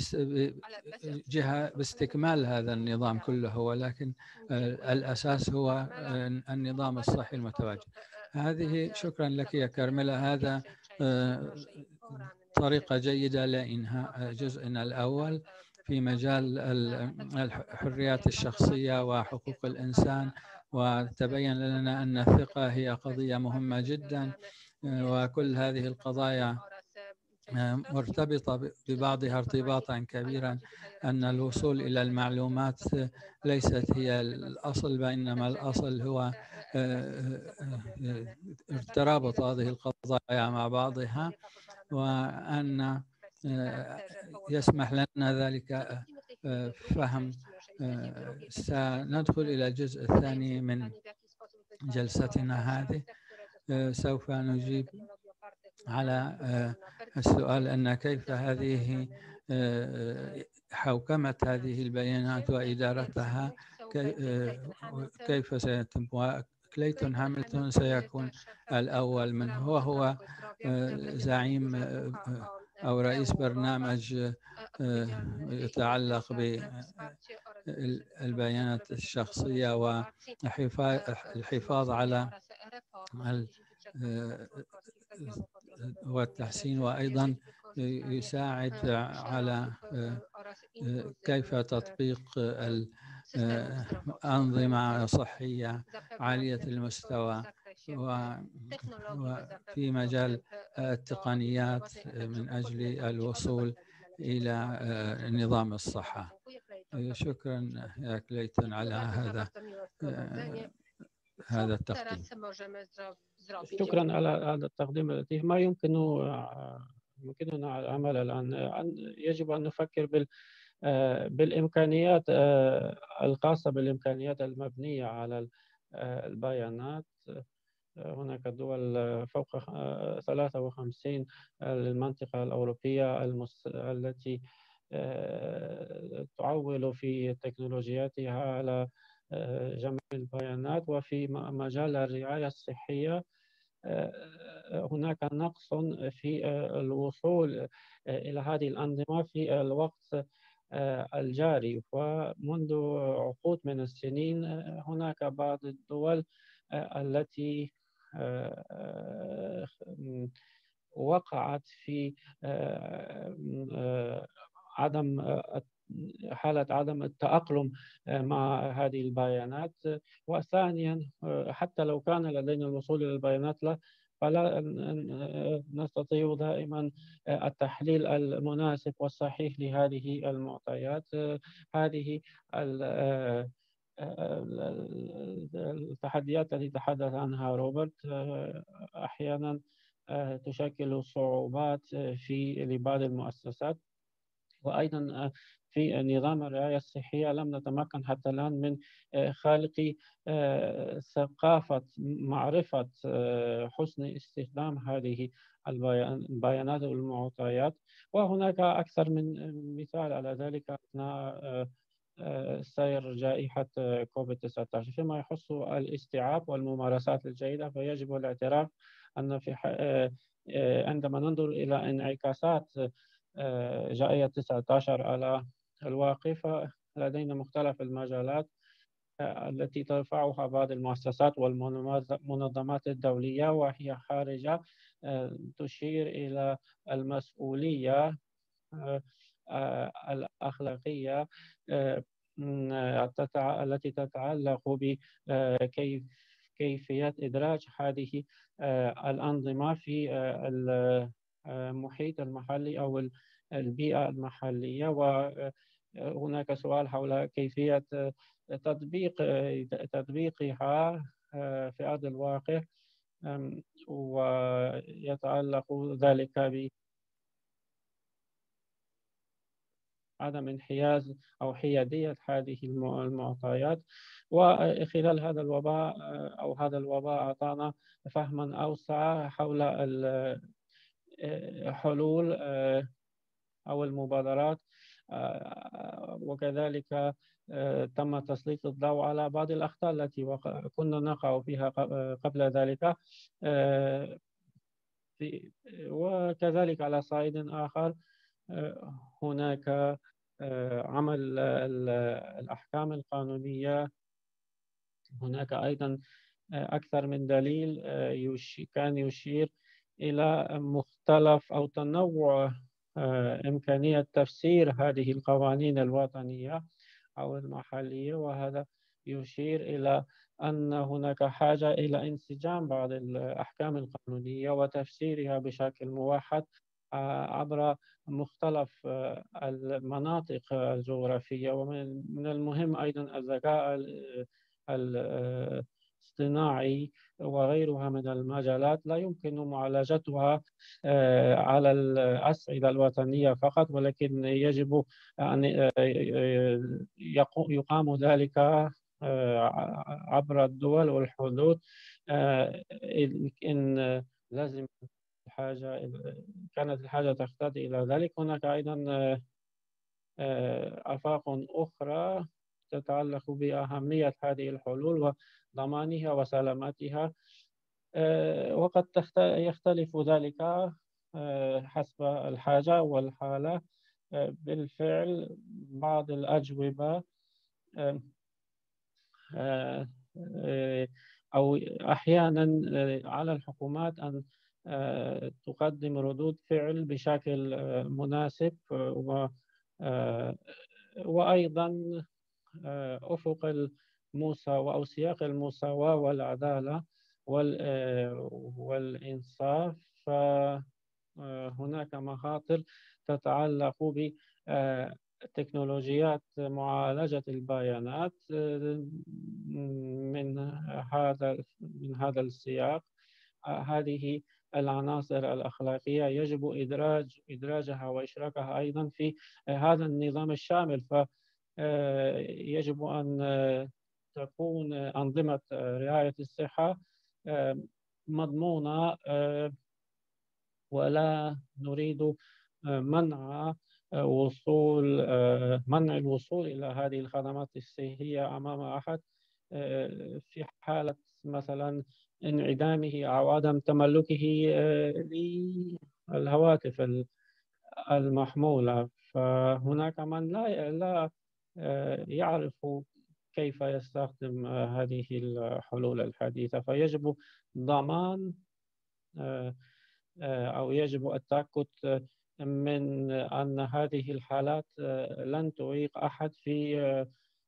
بجهة باستكمال هذا النظام كله، ولكن الأساس هو النظام الصحي المتواجد. هذه شكرا لك يا كارميلا. هذا طريقة جيدة لإنهاء جزءنا الأول في مجال الحريات الشخصية وحقوق الإنسان، وتبين لنا أن الثقة هي قضية مهمة جدا، وكل هذه القضايا مرتبطة ببعضها ارتباطا كبيرا، أن الوصول إلى المعلومات ليست هي الأصل، بينما الأصل هو ارتباط هذه القضايا مع بعضها، وأن يسمح لنا ذلك فهم. سندخل إلى الجزء الثاني من جلستنا هذه. سوف نجيب على السؤال أن كيف هذه حوكمة هذه البيانات وإدارتها كيف سيتم. كليتون هاملتون سيكون الأول من هو هو زعيم أو رئيس برنامج يتعلق بالبيانات الشخصية والحفاظ على والتحسين، وأيضا يساعد على كيف تطبيق الأنظمة صحية عالية المستوى وفي مجال التقنيات من أجل الوصول إلى نظام الصحة. شكرا يا كليتون على هذا هذا التقديم. شكرا على هذا التقديم اللطيف. ما يمكن يمكننا العمل الآن، يجب أن نفكر بال بالإمكانيات الخاصة بالإمكانيات المبنية على البيانات. هناك دول فوق ثلاثة وخمسين للمنطقة الأوروبية المس... التي تعول في تكنولوجياتها على جمع البيانات. وفي مجال الرعاية الصحية هناك نقص في الوصول إلى هذه الأنظمة في الوقت الجاري. ومنذ عقود من السنين هناك بعض الدول التي وقعت في عدم حالة عدم التأقلم مع هذه البيانات. وثانيا حتى لو كان لدينا الوصول إلى البيانات لا فلا نستطيع دائما التحليل المناسب والصحيح لهذه المعطيات. هذه التحديات التي تحدث عنها روبرت أحيانا تشكل صعوبات في لبعض المؤسسات. وأيضا في نظام الرعاية الصحية لم نتمكن حتى الآن من خلق ثقافة معرفة حسن استخدام هذه البيانات والمعطيات. وهناك أكثر من مثال على ذلك أثناء سير جائحة كوفيد تسعة عشر. فيما يخص الاستيعاب والممارسات الجيدة فيجب الاعتراف أن في عندما ننظر إلى انعكاسات جائحة تسعة عشر على الواقع لدينا مختلف المجالات التي ترفعها بعض المؤسسات والمنظمات الدولية، وهي خارجة تشير إلى المسؤولية الأخلاقية التي تتعلق بكيف كيفية إدراج هذه الأنظمة في المحيط المحلي أو البيئة المحلية. وهناك سؤال حول كيفية تطبيق تطبيقها في أرض الواقع، ويتعلق ذلك بعدم انحياز أو حيادية هذه المعطيات. وخلال هذا الوباء أو هذا الوباء أعطانا فهما أوسع حول الحلول أو المبادرات، وكذلك تم تسليط الضوء على بعض الأخطاء التي كنا نقع فيها قبل ذلك. وكذلك على صعيد آخر هناك عمل الأحكام القانونية. هناك أيضا أكثر من دليل كان يشير إلى مختلف أو تنوع إمكانية تفسير هذه القوانين الوطنية أو المحلية، وهذا يشير إلى أن هناك حاجة إلى انسجام بعض الأحكام القانونية وتفسيرها بشكل موحد عبر مختلف المناطق الجغرافية. ومن المهم أيضا الذكاء الاصطناعي وغيرها من المجالات لا يمكن معالجتها على الأصعدة الوطنية فقط، ولكن يجب أن يقام ذلك عبر الدول والحدود. إن لازم الحاجة كانت الحاجة تقتضي إلى ذلك. هناك أيضا آفاق أخرى تتعلق بأهمية هذه الحلول وضمانها وسلامتها، وقد يختلف ذلك حسب الحاجة والحالة. بالفعل بعض الأجوبة أو أحيانا على الحكومات أن تقدم ردود فعل بشكل مناسب، وأيضا أفق المساواة أو سياق المساواة والعدالة والإنصاف. فهناك مخاطر تتعلق بتكنولوجيات معالجة البيانات من هذا من هذا السياق. هذه العناصر الأخلاقية يجب إدراج إدراجها وإشراكها أيضا في هذا النظام الشامل. فيجب أن تكون أنظمة رعاية الصحة مضمونة، ولا نريد منع وصول منع الوصول إلى هذه الخدمات الصحية أمام أحد في حالة مثلا انعدامه أو عدم تملكه للهواتف المحمولة. فهناك من لا لا يعرف كيف يستخدم هذه الحلول الحديثة. فيجب ضمان أو يجب التأكد من أن هذه الحالات لن تعيق أحد في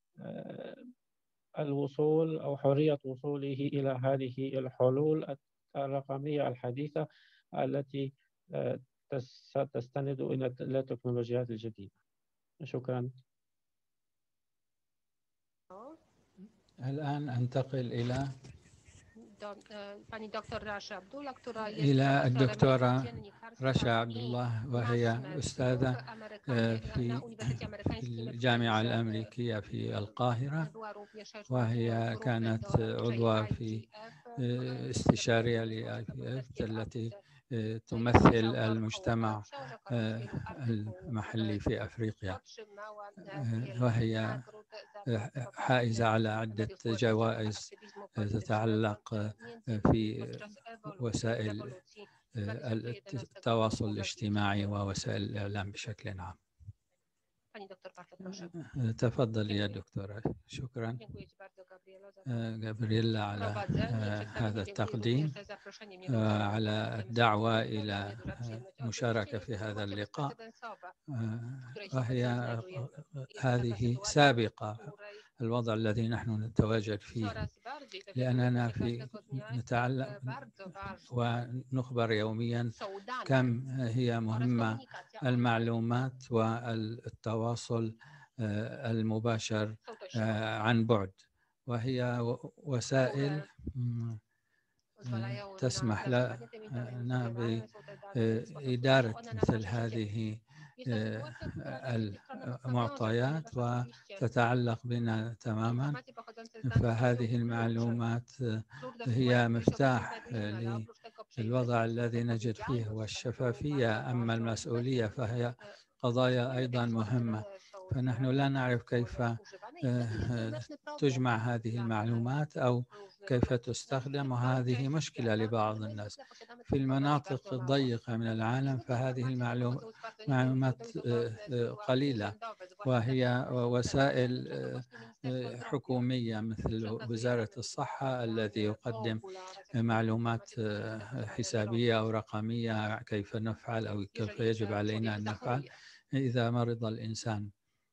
الوصول أو حرية وصوله إلى هذه الحلول الرقمية الحديثة التي تستند إلى التكنولوجيات الجديدة. شكرا. الآن أنتقل إلى Pani doktor Rasha Abdullah, która jest إلى الدكتورة رشا عبد الله، وهي أستاذة في الجامعة الأمريكية في القاهرة، وهي كانت عضوة في استشارية ل آي بي إف التي تمثل المجتمع المحلي في أفريقيا، وهي حائزة على عدة جوائز تتعلق في وسائل التواصل الاجتماعي ووسائل الإعلام بشكل عام. تفضل يا دكتورة. شكرا. غابرييلا على هذا التقديم، على الدعوة إلى المشاركة في هذا اللقاء، وهي هذه سابقة الوضع الذي نحن نتواجد فيه، لأننا في نتعلم ونخبر يوميا كم هي مهمة المعلومات والتواصل المباشر عن بعد، وهي وسائل تسمح لنا بإدارة مثل هذه المعطيات وتتعلق بنا تماما. فهذه المعلومات هي مفتاح للوضع الذي نجد فيه والشفافية. أما المسؤولية فهي قضايا أيضا مهمة، فنحن لا نعرف كيف تجمع هذه المعلومات أو كيف تستخدم، وهذه مشكلة لبعض الناس في المناطق الضيقة من العالم. فهذه المعلومات قليلة، وهي وسائل حكومية مثل وزارة الصحة الذي يقدم معلومات حسابية أو رقمية كيف نفعل أو كيف يجب علينا أن نفعل إذا مرض الإنسان.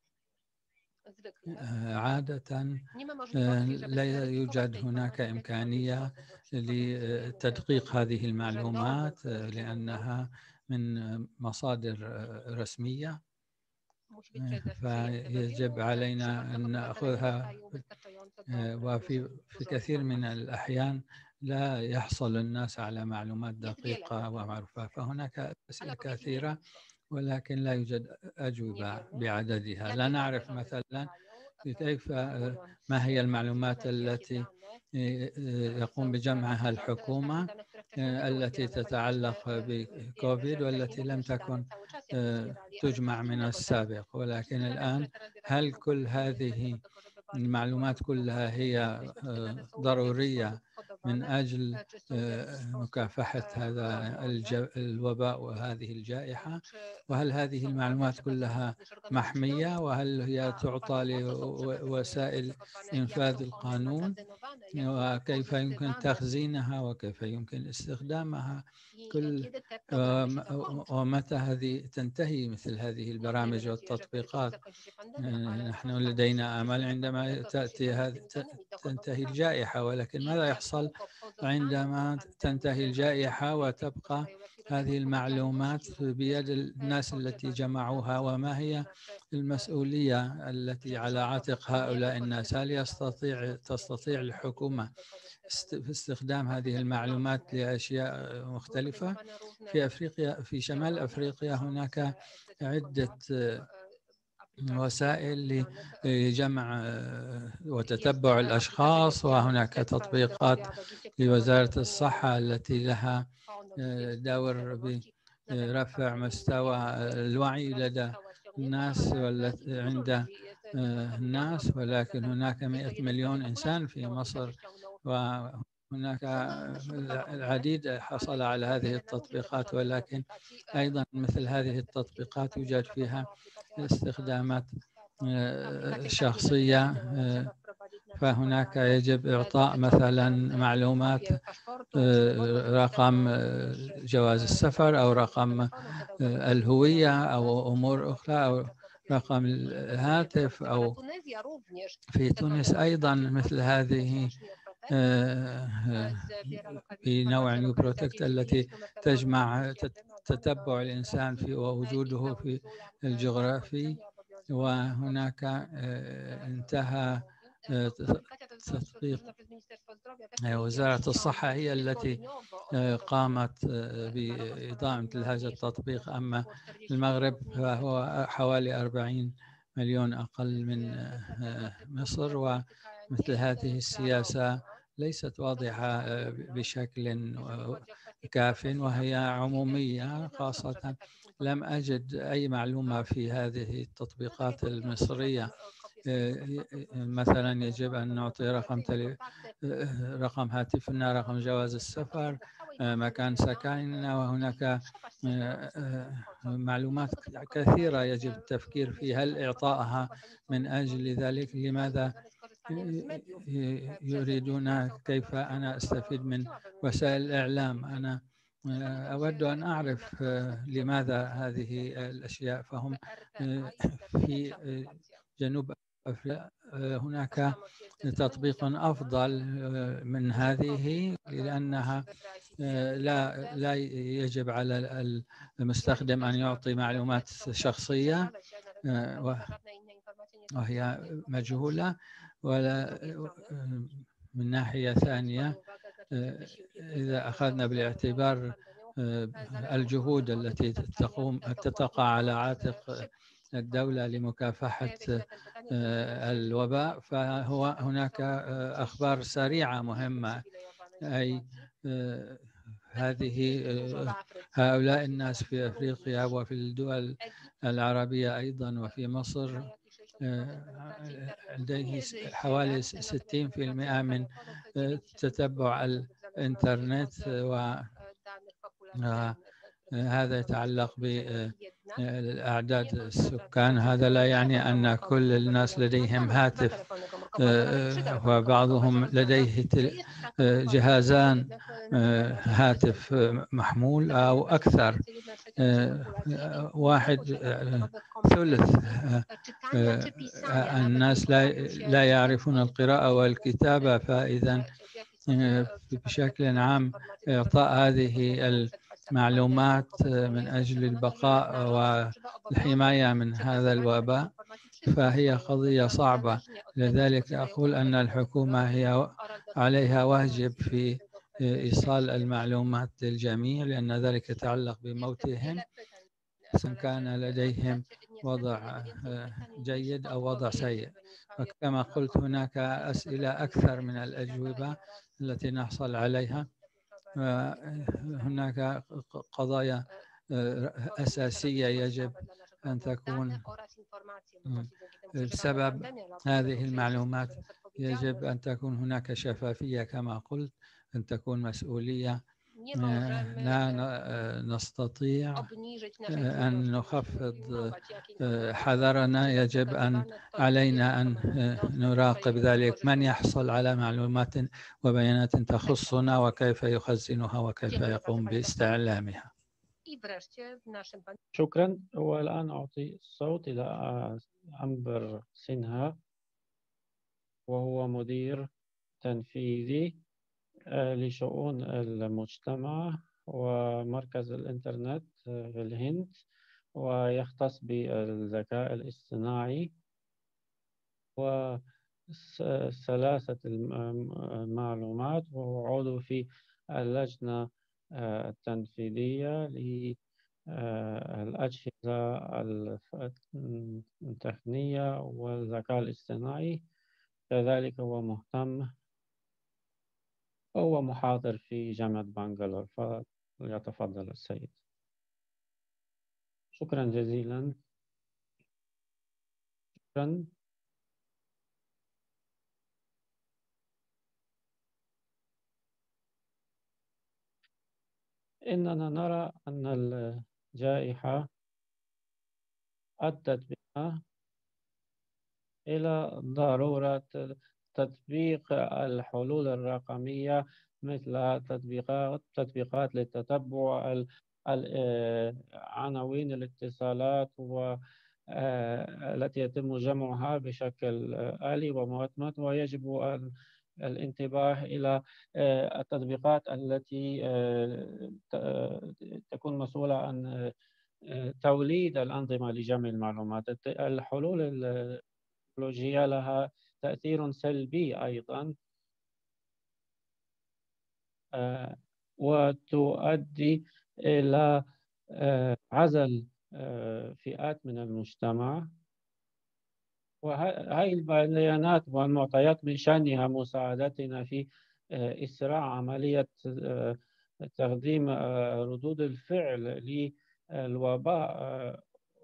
عادة لا يوجد هناك إمكانية لتدقيق هذه المعلومات لأنها من مصادر رسمية، فيجب علينا أن نأخذها، وفي في كثير من الأحيان لا يحصل الناس على معلومات دقيقة ومعروفة. فهناك أسئلة كثيرة ولكن لا يوجد أجوبة بعددها. لا نعرف مثلا كيف ما هي المعلومات التي يقوم بجمعها الحكومة التي تتعلق بكوفيد والتي لم تكن تجمع من السابق، ولكن الآن هل كل هذه المعلومات كلها هي ضرورية من أجل مكافحة هذا الوباء وهذه الجائحة؟ وهل هذه المعلومات كلها محمية؟ وهل هي تعطى لوسائل إنفاذ القانون؟ وكيف يمكن تخزينها وكيف يمكن استخدامها؟ كل ومتى هذه تنتهي مثل هذه البرامج والتطبيقات؟ نحن لدينا أمل عندما تأتي هذه تنتهي الجائحة، ولكن ماذا يحصل عندما تنتهي الجائحة وتبقى هذه المعلومات بيد الناس التي جمعوها؟ وما هي المسؤولية التي على عاتق هؤلاء الناس؟ هل يستطيع تستطيع الحكومة في استخدام هذه المعلومات لأشياء مختلفة؟ في أفريقيا، في شمال أفريقيا هناك عدة وسائل لجمع وتتبع الأشخاص، وهناك تطبيقات لوزارة الصحة التي لها دور برفع مستوى الوعي لدى الناس عند الناس. ولكن هناك مئة مليون إنسان في مصر، وهناك العديد حصل على هذه التطبيقات، ولكن أيضا مثل هذه التطبيقات يوجد فيها استخدامات شخصية، فهناك يجب إعطاء مثلا معلومات رقم جواز السفر أو رقم الهوية أو أمور أخرى أو رقم الهاتف. أو في تونس أيضا مثل هذه بنوع نيو بروتكت التي تجمع تتبع الإنسان في ووجوده في الجغرافي. وهناك انتهى تطبيق وزارة الصحة هي التي قامت بإضاءة مثل هذا التطبيق. أما المغرب فهو حوالي أربعين مليون أقل من مصر، ومثل هذه السياسة ليست واضحة بشكل كاف، وهي عمومية. خاصة لم أجد أي معلومة في هذه التطبيقات المصرية. مثلا يجب أن نعطي رقم تلي... رقم هاتفنا، رقم جواز السفر، مكان سكننا، وهناك معلومات كثيرة يجب التفكير في هل إعطائها من أجل ذلك. لماذا يريدون كيف أنا أستفيد من وسائل الإعلام. أنا أود أن أعرف لماذا هذه الأشياء. فهم في جنوب أفريقيا هناك تطبيق أفضل من هذه، لأنها لا لا يجب على المستخدم أن يعطي معلومات شخصية وهي مجهولة، ولا من ناحية ثانية إذا أخذنا بالاعتبار الجهود التي تقوم تقع على عاتق الدولة لمكافحة الوباء، فهو هناك أخبار سريعة مهمة، أي هذه هؤلاء الناس في أفريقيا وفي الدول العربية أيضا وفي مصر لديه حوالي ستين بالمئة من تتبع الإنترنت، وهذا يتعلق بأعداد السكان. هذا لا يعني أن كل الناس لديهم هاتف، وبعضهم لديه جهازان هاتف محمول أو أكثر. واحد ثلث الناس لا لا يعرفون القراءة والكتابة، فإذا بشكل عام إعطاء هذه المعلومات من أجل البقاء والحماية من هذا الوباء فهي قضية صعبة. لذلك أقول أن الحكومة هي عليها واجب في إيصال المعلومات للجميع، لأن ذلك يتعلق بموتهم، سواء كان لديهم وضع جيد أو وضع سيء. وكما قلت هناك أسئلة أكثر من الأجوبة التي نحصل عليها. هناك قضايا أساسية يجب أن تكون بسبب هذه المعلومات، يجب أن تكون هناك شفافية كما قلت، أن تكون مسؤولية. لا نستطيع أن نخفض حذرنا، يجب أن علينا أن نراقب ذلك، من يحصل على معلومات وبيانات تخصنا وكيف يخزنها وكيف يقوم باستعلامها. شكرا. والآن أعطي الصوت إلى أنبر سينها، وهو مدير تنفيذي لشؤون المجتمع ومركز الإنترنت في الهند، ويختص بالذكاء الاصطناعي وسلاسة المعلومات، وهو عضو في اللجنة التنفيذية للأجهزة التقنية والذكاء الاصطناعي. كذلك هو مهتم، هو محاضر في جامعة بنغالور، فليتفضل السيد. شكرا جزيلا. شكرا. إننا نرى أن الجائحة أدت بنا إلى ضرورة تطبيق الحلول الرقمية، مثل تطبيقات تطبيقات للتتبع عناوين الاتصالات والتي يتم جمعها بشكل آلي ومؤتمت. ويجب الانتباه إلى التطبيقات التي تكون مسؤولة عن توليد الأنظمة لجمع المعلومات. الحلول التكنولوجية لها تأثير سلبي أيضا، وتؤدي إلى عزل فئات من المجتمع. وهذه البيانات والمعطيات من شأنها مساعدتنا في إسراع عملية تقديم ردود الفعل للوباء،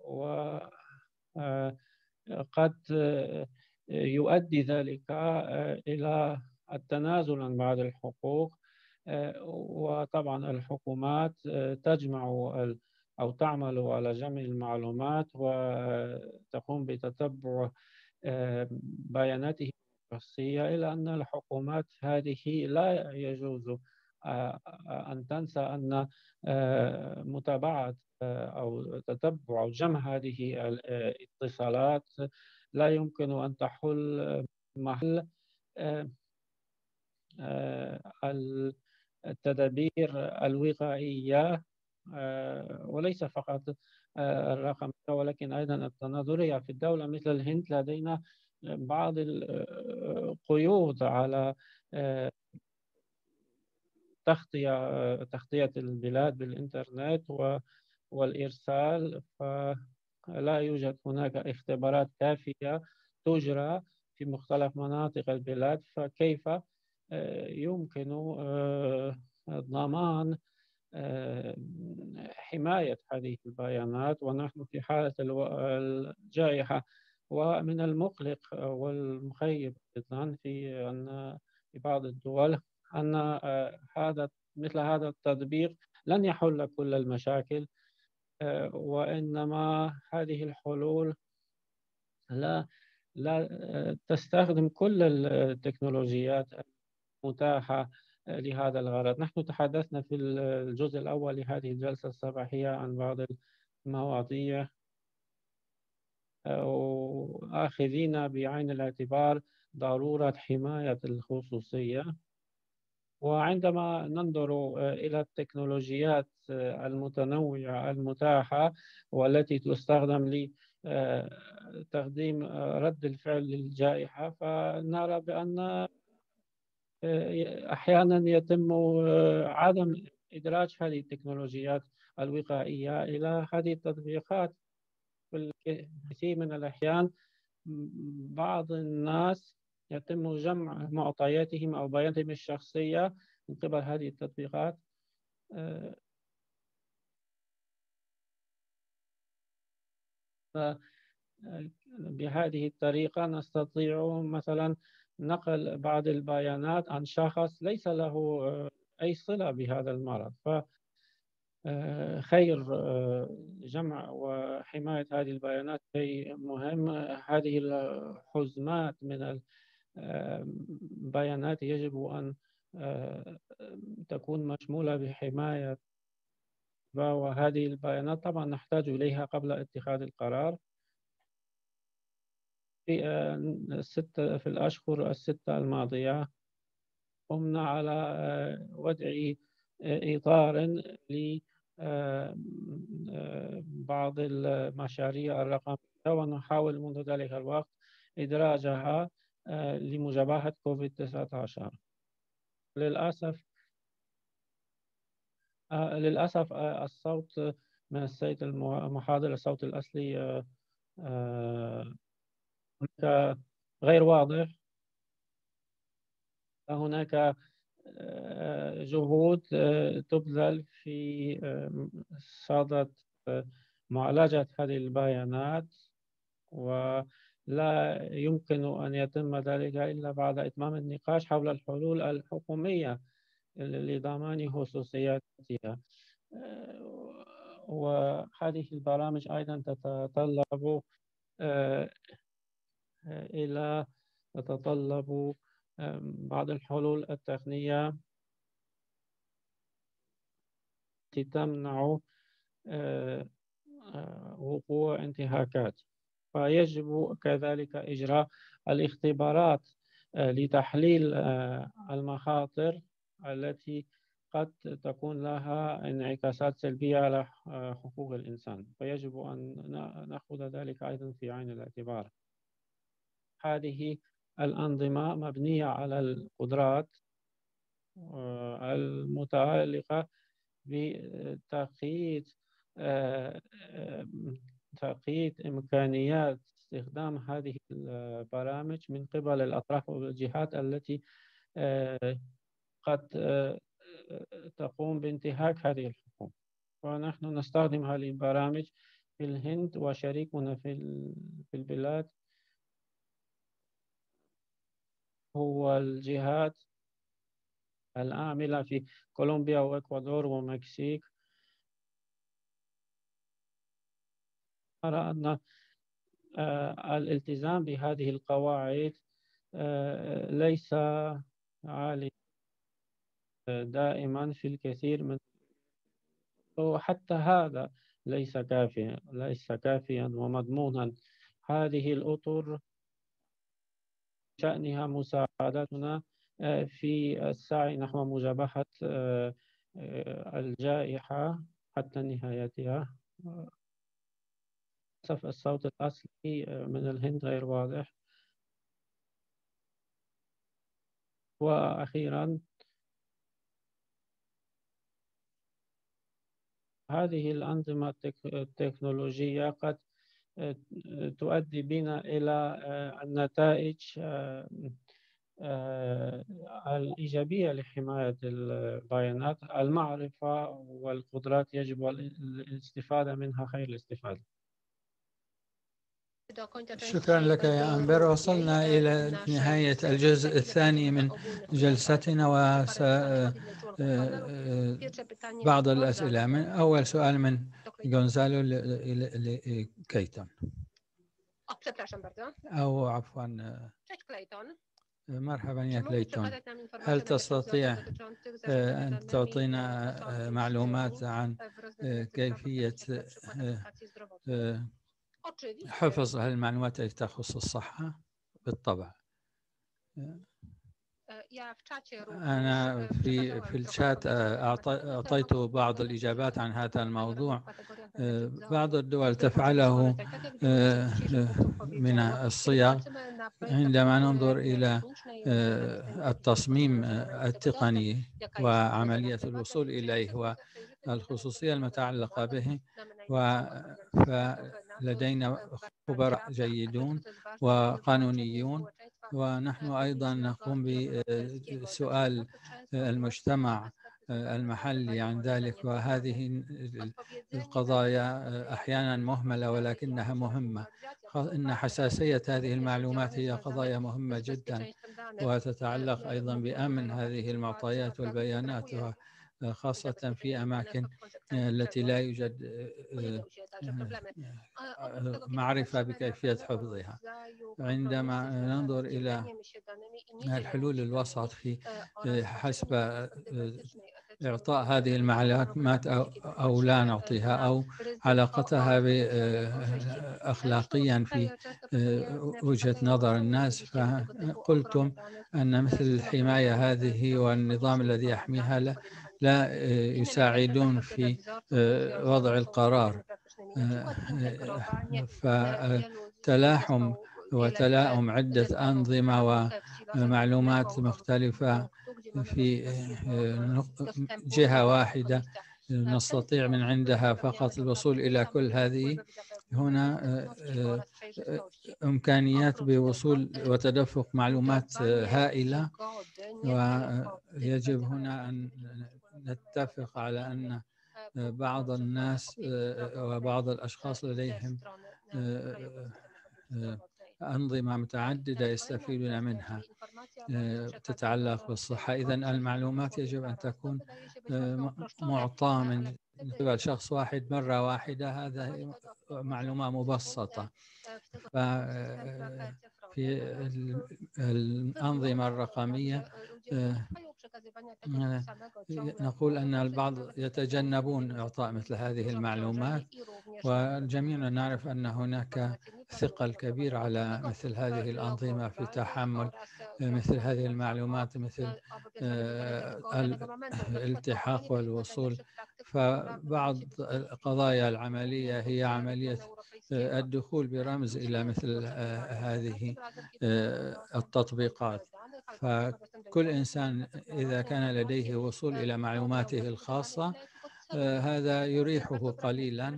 وقد يؤدي ذلك إلى التنازل عن بعض الحقوق. وطبعا الحكومات تجمع أو تعمل على جمع المعلومات وتقوم بتتبع بياناته الشخصية، إلا أن الحكومات هذه لا يجوز أن تنسى أن متابعة أو تتبع أو جمع هذه الاتصالات لا يمكن أن تحل محل التدابير الوقائية، وليس فقط الرقمية ولكن أيضا التناظرية. في الدولة مثل الهند لدينا بعض القيود على تغطية تغطية البلاد بالإنترنت والإرسال، فلا يوجد هناك اختبارات كافية تجرى في مختلف مناطق البلاد، فكيف يمكن ضمان حماية هذه البيانات ونحن في حالة الجائحة؟ ومن المقلق والمخيب أيضا في أن في بعض الدول أن هذا مثل هذا التطبيق لن يحل كل المشاكل، وإنما هذه الحلول لا لا تستخدم كل التكنولوجيات المتاحة لهذا الغرض. نحن تحدثنا في الجزء الأول لهذه الجلسة الصباحية عن بعض المواضيع وآخذين بعين الاعتبار ضرورة حماية الخصوصية. وعندما ننظر إلى التكنولوجيات المتنوعة المتاحة والتي تستخدم لتقديم رد الفعل للجائحة، فنرى بأن أحيانا يتم عدم إدراج هذه التكنولوجيات الوقائية إلى هذه التطبيقات. في الكثير من الأحيان بعض الناس يتم جمع معطياتهم أو بياناتهم الشخصية من قبل هذه التطبيقات، بهذه الطريقة نستطيع مثلا نقل بعض البيانات عن شخص ليس له أي صلة بهذا المرض. فخير جمع وحماية هذه البيانات شيء مهم. هذه الحزمات من البيانات يجب أن تكون مشمولة بحماية، وهذه البيانات طبعا نحتاج إليها قبل اتخاذ القرار. في الستة في الأشهر الستة الماضية قمنا على وضع إطار لبعض المشاريع الرقمية، ونحاول منذ ذلك الوقت إدراجها لمجابهة كوفيد تسعة عشر. للأسف للأسف الصوت من السيد المحاضر، الصوت الأصلي غير واضح. هناك جهود تبذل في صدد معالجة هذه البيانات، ولا يمكن أن يتم ذلك إلا بعد إتمام النقاش حول الحلول الحكومية لضمان خصوصياتها. وهذه البرامج أيضا تتطلب إلى تتطلب بعض الحلول التقنية التي تمنع وقوع انتهاكات، فيجب كذلك إجراء الاختبارات لتحليل المخاطر التي قد تكون لها انعكاسات سلبية على حقوق الإنسان، فيجب أن نأخذ ذلك أيضا في عين الاعتبار. هذه الأنظمة مبنية على القدرات المتعلقة بتقييد تقييد إمكانيات استخدام هذه البرامج من قبل الأطراف والجهات التي قد تقوم بانتهاك هذه الحقوق. ونحن نستخدم هذه البرامج في الهند، وشريكنا في في البلاد هو الجهات العاملة في كولومبيا وإكوادور ومكسيك. أرى أن الالتزام بهذه القواعد ليس عالي دائما في الكثير من، وحتى هذا ليس كافيا ليس كافيا ومضمونا. هذه الأطر شأنها مساعدتنا في السعي نحو مجابهة الجائحة حتى نهايتها. للأسف الصوت الأصلي من الهند غير واضح. وأخيرا، هذه الأنظمة التكنولوجية قد تؤدي بنا إلى النتائج الإيجابية لحماية البيانات. المعرفة والقدرات يجب الاستفادة منها خير الاستفادة. شكرا لك يا أنبر. وصلنا إلى نهاية الجزء الثاني من جلستنا، وس بعض الأسئلة. من أول سؤال من غونزالو لكيتون، أو عفوا مرحبا يا كليتون. هل تستطيع أن تعطينا معلومات عن كيفية حفظ هالمعلومات التي تخص الصحة؟ بالطبع. أنا في في الشات أعطيت بعض الإجابات عن هذا الموضوع. بعض الدول تفعله من الصيغ. عندما ننظر إلى التصميم التقني وعملية الوصول إليه والخصوصية المتعلقة به، فلدينا خبراء جيدون وقانونيون، ونحن أيضا نقوم بسؤال المجتمع المحلي عن ذلك. وهذه القضايا أحيانا مهملة ولكنها مهمة. إن حساسية هذه المعلومات هي قضايا مهمة جدا، وتتعلق أيضا بأمن هذه المعطيات والبيانات، خاصة في أماكن التي لا يوجد معرفة بكيفية حفظها. عندما ننظر إلى الحلول الوسط في حسب إعطاء هذه المعلومات أو لا نعطيها، أو علاقتها أخلاقيا في وجهة نظر الناس، فقلتم أن مثل الحماية هذه والنظام الذي يحميها لا, لا يساعدون في وضع القرار. فتلاحم وتلاؤم عدة أنظمة ومعلومات مختلفة في جهة واحدة نستطيع من عندها فقط الوصول إلى كل هذه. هنا إمكانيات بوصول وتدفق معلومات هائلة، ويجب هنا أن نتفق على أن بعض الناس وبعض الأشخاص لديهم أنظمة متعددة يستفيدون منها تتعلق بالصحة. إذن المعلومات يجب أن تكون معطاة من قبل شخص واحد مرة واحدة. هذا معلومة مبسطة. في الأنظمة الرقمية نقول أن البعض يتجنبون إعطاء مثل هذه المعلومات، وجميعنا نعرف أن هناك ثقل كبير على مثل هذه الأنظمة في تحمل مثل هذه المعلومات، مثل الالتحاق والوصول. فبعض القضايا العملية هي عملية الدخول برمز إلى مثل هذه التطبيقات. فكل إنسان إذا كان لديه وصول إلى معلوماته الخاصة، هذا يريحه قليلا،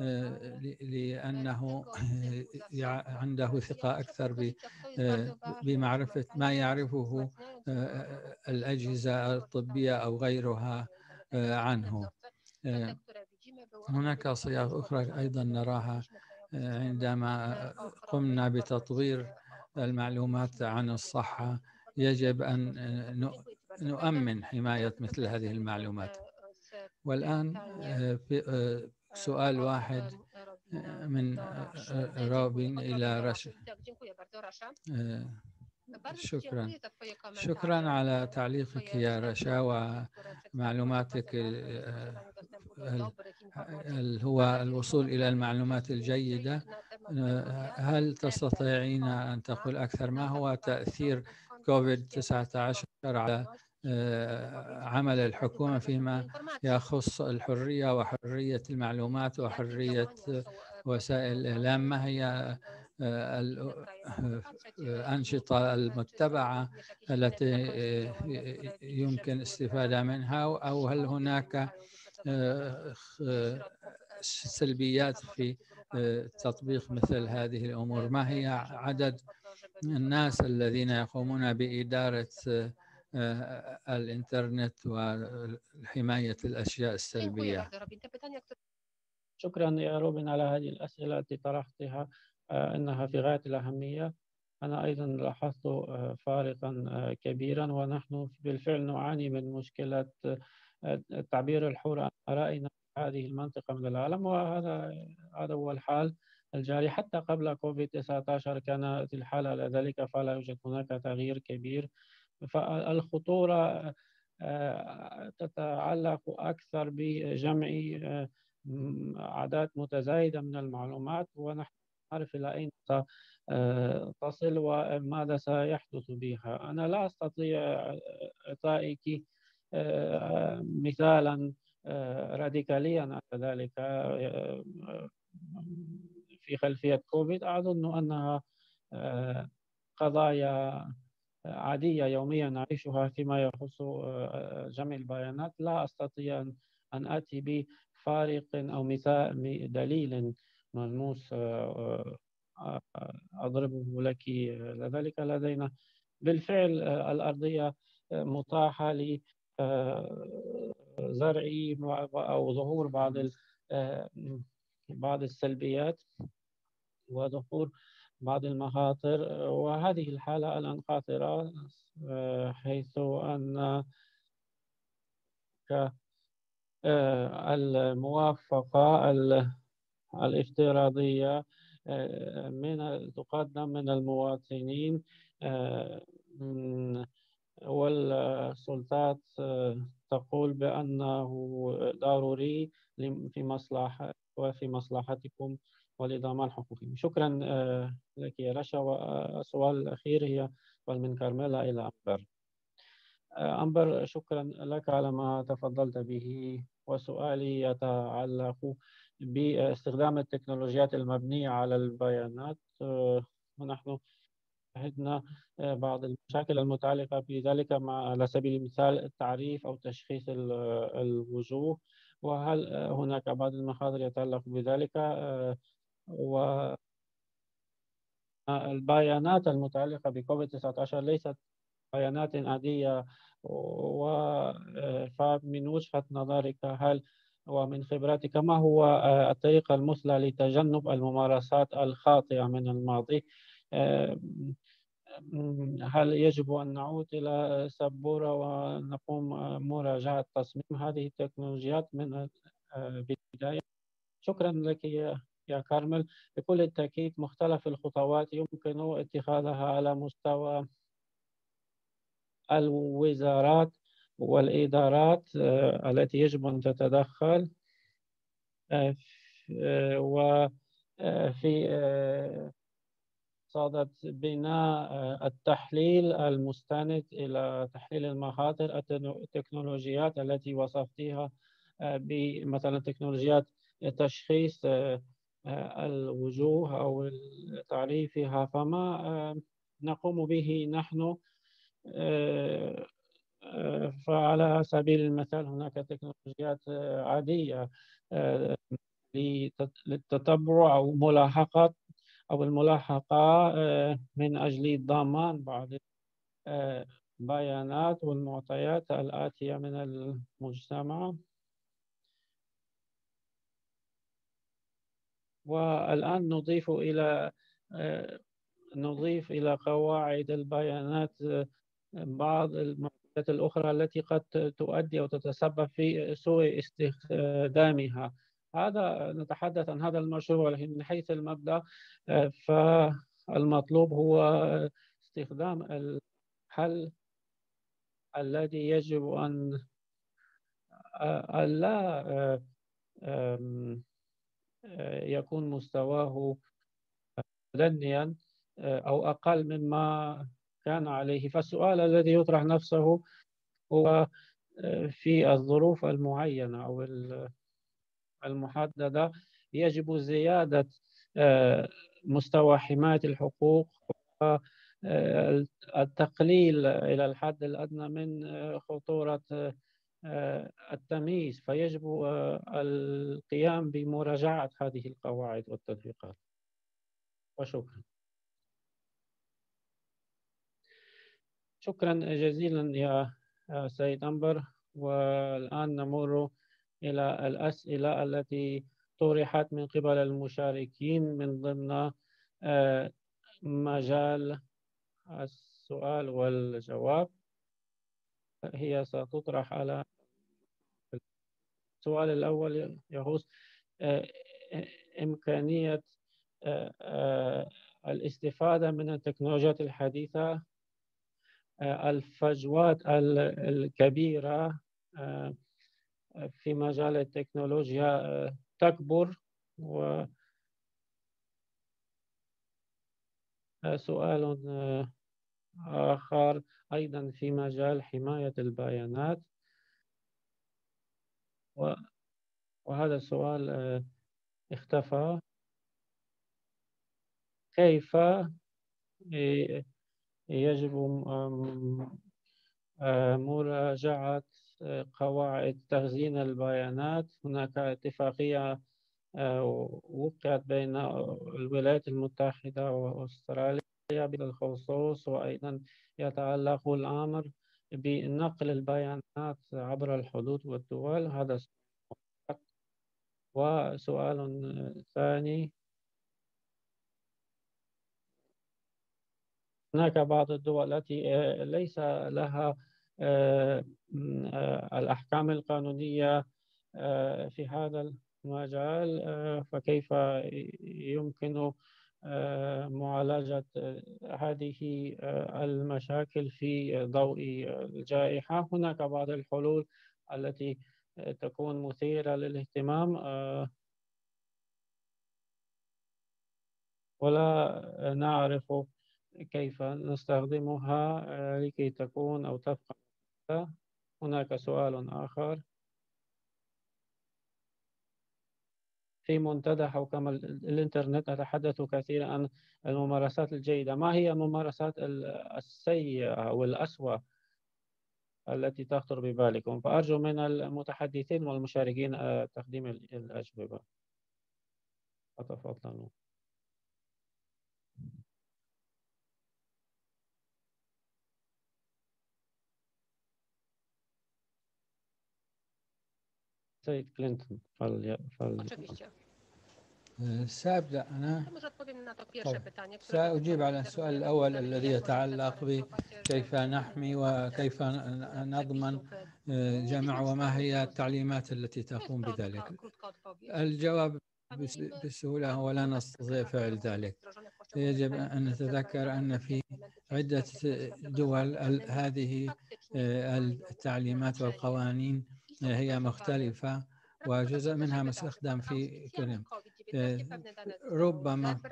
لأنه عنده ثقة أكثر بمعرفة ما يعرفه الأجهزة الطبية أو غيرها عنه. هناك صيغ أخرى أيضا نراها عندما قمنا بتطوير المعلومات عن الصحة. يجب أن نؤمن حماية مثل هذه المعلومات. والآن في سؤال واحد من روبين إلى رشا. شكرا شكرا على تعليقك يا رشا ومعلوماتك هو الوصول إلى المعلومات الجيدة. هل تستطيعين أن تقول أكثر ما هو تأثير كوفيد تسعة عشر على عمل الحكومة فيما يخص الحرية وحرية المعلومات وحرية وسائل الإعلام؟ ما هي الأنشطة المتبعة التي يمكن الاستفادة منها، أو هل هناك سلبيات في تطبيق مثل هذه الأمور؟ ما هي عدد الناس الذين يقومون بإدارة الإنترنت وحماية الأشياء السلبية؟ شكرا يا روبن على هذه الأسئلة التي طرحتها، أنها في غاية الأهمية. أنا أيضا لاحظت فارقا كبيرا، ونحن بالفعل نعاني من مشكلة التعبير الحر عن آرائنا في هذه المنطقة من العالم، وهذا هذا هو الحال الجاري. حتى قبل كوفيد تسعة عشر كانت الحالة لذلك، فلا يوجد هناك تغيير كبير. فالخطورة تتعلق أكثر بجمع أعداد متزايدة من المعلومات، ونحن نعرف إلى أين تصل وماذا سيحدث بها. أنا لا أستطيع إعطائك مثالا راديكاليا على ذلك في خلفية كوفيد. أظن أنها قضايا عادية يوميا نعيشها فيما يخص جمع البيانات. لا أستطيع أن آتي بفارق أو مثال دليل ملموس أضربه لك. لذلك لدينا بالفعل الأرضية متاحة لزرع أو ظهور بعض بعض السلبيات وظهور بعض المخاطر، وهذه الحالة الآن خطرة، حيث أن الموافقة الافتراضية من تقدم من المواطنين، والسلطات تقول بأنه ضروري في مصلحة وفي مصلحتكم ولضمان حقوقهم. شكرا لك يا رشا. والسؤال الأخير هي من كارميلا إلى أمبر. أمبر، شكرا لك على ما تفضلت به، وسؤالي يتعلق باستخدام التكنولوجيات المبنية على البيانات. ونحن شهدنا بعض المشاكل المتعلقة بذلك، مع على سبيل المثال التعريف أو تشخيص الوجوه، وهل هناك بعض المخاطر يتعلق بذلك؟ والبيانات المتعلقة بكوفيد تسعة عشر ليست بيانات عادية، فمن وجهة نظرك هل ومن خبرتك ما هو الطريقة المثلى لتجنب الممارسات الخاطئة من الماضي؟ هل يجب أن نعود إلى سبورة ونقوم مراجعة تصميم هذه التكنولوجيات من البداية؟ شكرا لك يا كارمل. بكل التأكيد مختلف الخطوات يمكن اتخاذها على مستوى الوزارات والإدارات التي يجب أن تتدخل وفي صدد بناء التحليل المستند إلى تحليل المخاطر. التكنولوجيات التي وصفتها بمثلا تكنولوجيات تشخيص الوجوه أو تعريفها، فما نقوم به نحن فعلى سبيل المثال هناك تكنولوجيات عادية للتتبع أو ملاحقة أو الملاحقة من أجل ضمان بعض البيانات والمعطيات الآتية من المجتمع. والآن نضيف إلى نضيف إلى قواعد البيانات بعض المعطيات الأخرى التي قد تؤدي أو تتسبب في سوء استخدامها. هذا نتحدث عن هذا المشروع من حيث المبدأ، فالمطلوب هو استخدام الحل الذي يجب أن لا يكون مستواه متدنيا أو أقل مما كان عليه. فالسؤال الذي يطرح نفسه هو في الظروف المعينة أو المحددة يجب زيادة مستوى حماية الحقوق والتقليل إلى الحد الأدنى من خطورة التمييز، فيجب القيام بمراجعة هذه القواعد والتطبيقات. وشكرا. شكرا جزيلا يا سيد أنبر. والآن نمر إلى الأسئلة التي طرحت من قبل المشاركين من ضمن مجال السؤال والجواب. هي ستطرح على السؤال الأول يخص إمكانية الاستفادة من التكنولوجيات الحديثة. الفجوات الكبيرة في مجال التكنولوجيا تكبر. وسؤال آخر أيضا في مجال حماية البيانات، وهذا السؤال اختفى. كيف يجب مراجعة قواعد تخزين البيانات؟ هناك اتفاقية وقعت بين الولايات المتحدة وأستراليا بالخصوص، وأيضا يتعلق الأمر بنقل البيانات عبر الحدود والدول. هذا سؤال. وسؤال ثاني، هناك بعض الدول التي ليس لها الأحكام القانونية في هذا المجال، فكيف يمكن معالجة هذه المشاكل في ضوء الجائحة؟ هناك بعض الحلول التي تكون مثيرة للاهتمام ولا نعرف كيف نستخدمها لكي تكون أو تبقى. هناك سؤال آخر، في منتدى حوكمة الإنترنت نتحدث كثيرا عن الممارسات الجيدة. ما هي الممارسات السيئة والأسوأ التي تخطر ببالكم؟ فأرجو من المتحدثين والمشاركين تقديم الأجوبة. تفضلوا. سيد كلينتون فل... فل... سأبدأ أنا. سأجيب على السؤال الأول الذي يتعلق بكيف نحمي وكيف نضمن جمع وما هي التعليمات التي تقوم بذلك. الجواب بسهولة هو لا نستطيع فعل ذلك. يجب أن نتذكر أن في عدة دول هذه التعليمات والقوانين هي مختلفة، وجزء منها مستخدم في كلام. ربما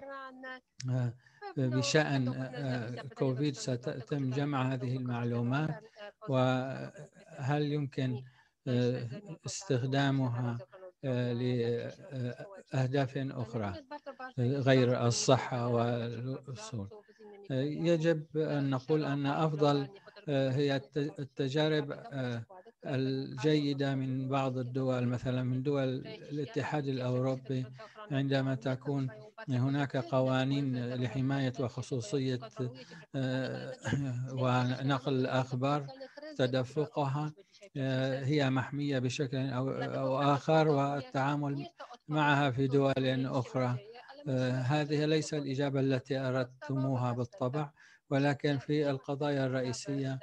بشأن كوفيد ستتم جمع هذه المعلومات، وهل يمكن استخدامها لأهداف أخرى غير الصحة والوصول. يجب أن نقول أن أفضل هي التجارب الجيدة من بعض الدول، مثلا من دول الاتحاد الأوروبي، عندما تكون هناك قوانين لحماية وخصوصية ونقل الأخبار، تدفقها هي محمية بشكل أو آخر، والتعامل معها في دول أخرى. هذه ليس الإجابة التي أردتموها بالطبع، ولكن في القضايا الرئيسية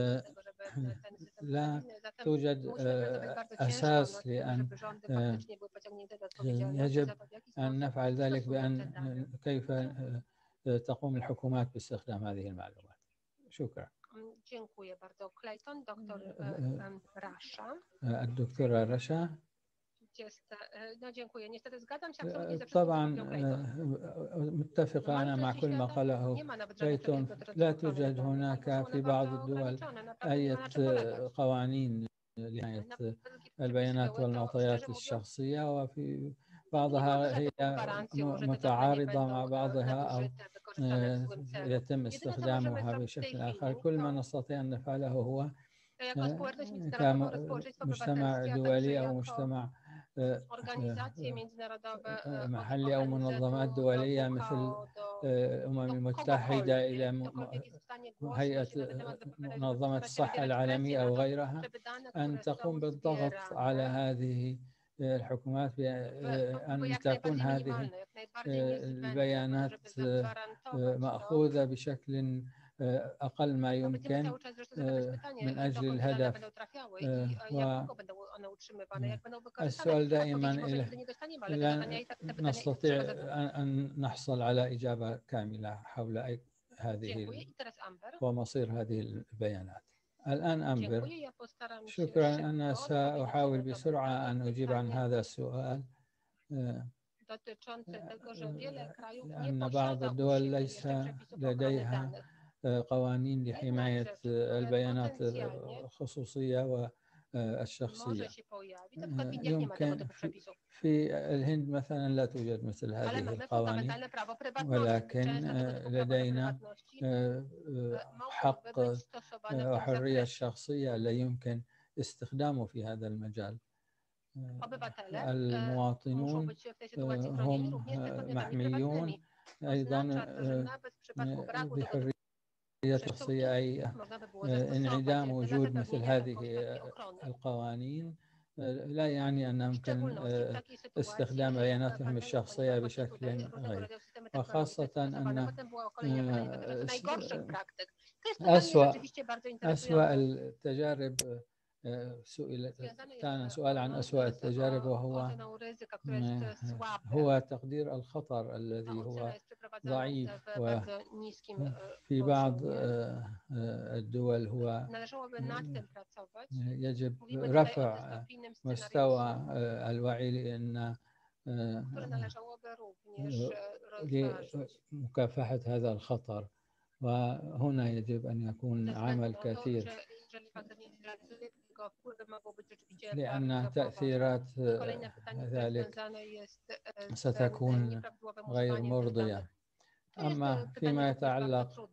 لا توجد أساس لأن يجب أن نفعل ذلك، بأن كيف تقوم الحكومات باستخدام هذه المعلومات. شكرا. Dziękuję bardzo. Clayton, doktor Rasza. الدكتورة رشا. No, dziękuję. Niestety zgadzam się absolutnie ze wszystkim, طبعا متفقة أنا مع كل ما قاله كليتون. لا توجد هناك في بعض الدول أي قوانين لحماية البيانات والمعطيات الشخصية، وفي بعضها هي متعارضة مع بعضها أو يتم استخدامها بشكل آخر. كل ما نستطيع أن نفعله هو كمجتمع دولي أو مجتمع محلي أو منظمات دولية مثل الأمم المتحدة إلى هيئة منظمة الصحة العالمية أو غيرها، أن تقوم بالضغط على هذه الحكومات بأن تكون هذه البيانات مأخوذة بشكل أقل ما يمكن من أجل الهدف. والسؤال دائما لا نستطيع أن نحصل على إجابة كاملة حول هذه ومصير هذه البيانات. الآن أمبر. شكرا. أنا سأحاول بسرعة أن أجيب عن هذا السؤال، لأن بعض الدول ليس لديها قوانين لحماية البيانات الخصوصية والشخصية. يمكن في الهند مثلا لا توجد مثل هذه القوانين، ولكن لدينا حق وحرية الشخصية لا يمكن استخدامه في هذا المجال. المواطنون هم محميون أيضا بحرية الشخصية، أي انعدام وجود مثل هذه القوانين لا يعني أن يمكن استخدام بياناتهم الشخصية بشكل غير، وخاصة أن أسوأ أسوأ التجارب سئل كان سؤال عن أسوأ التجارب، وهو هو تقدير الخطر الذي هو ضعيف، وفي بعض الدول هو يجب رفع مستوى الوعي لأن لمكافحة هذا الخطر، وهنا يجب أن يكون عمل كثير، لأن تأثيرات ذلك ستكون غير مرضية. أما فيما يتعلق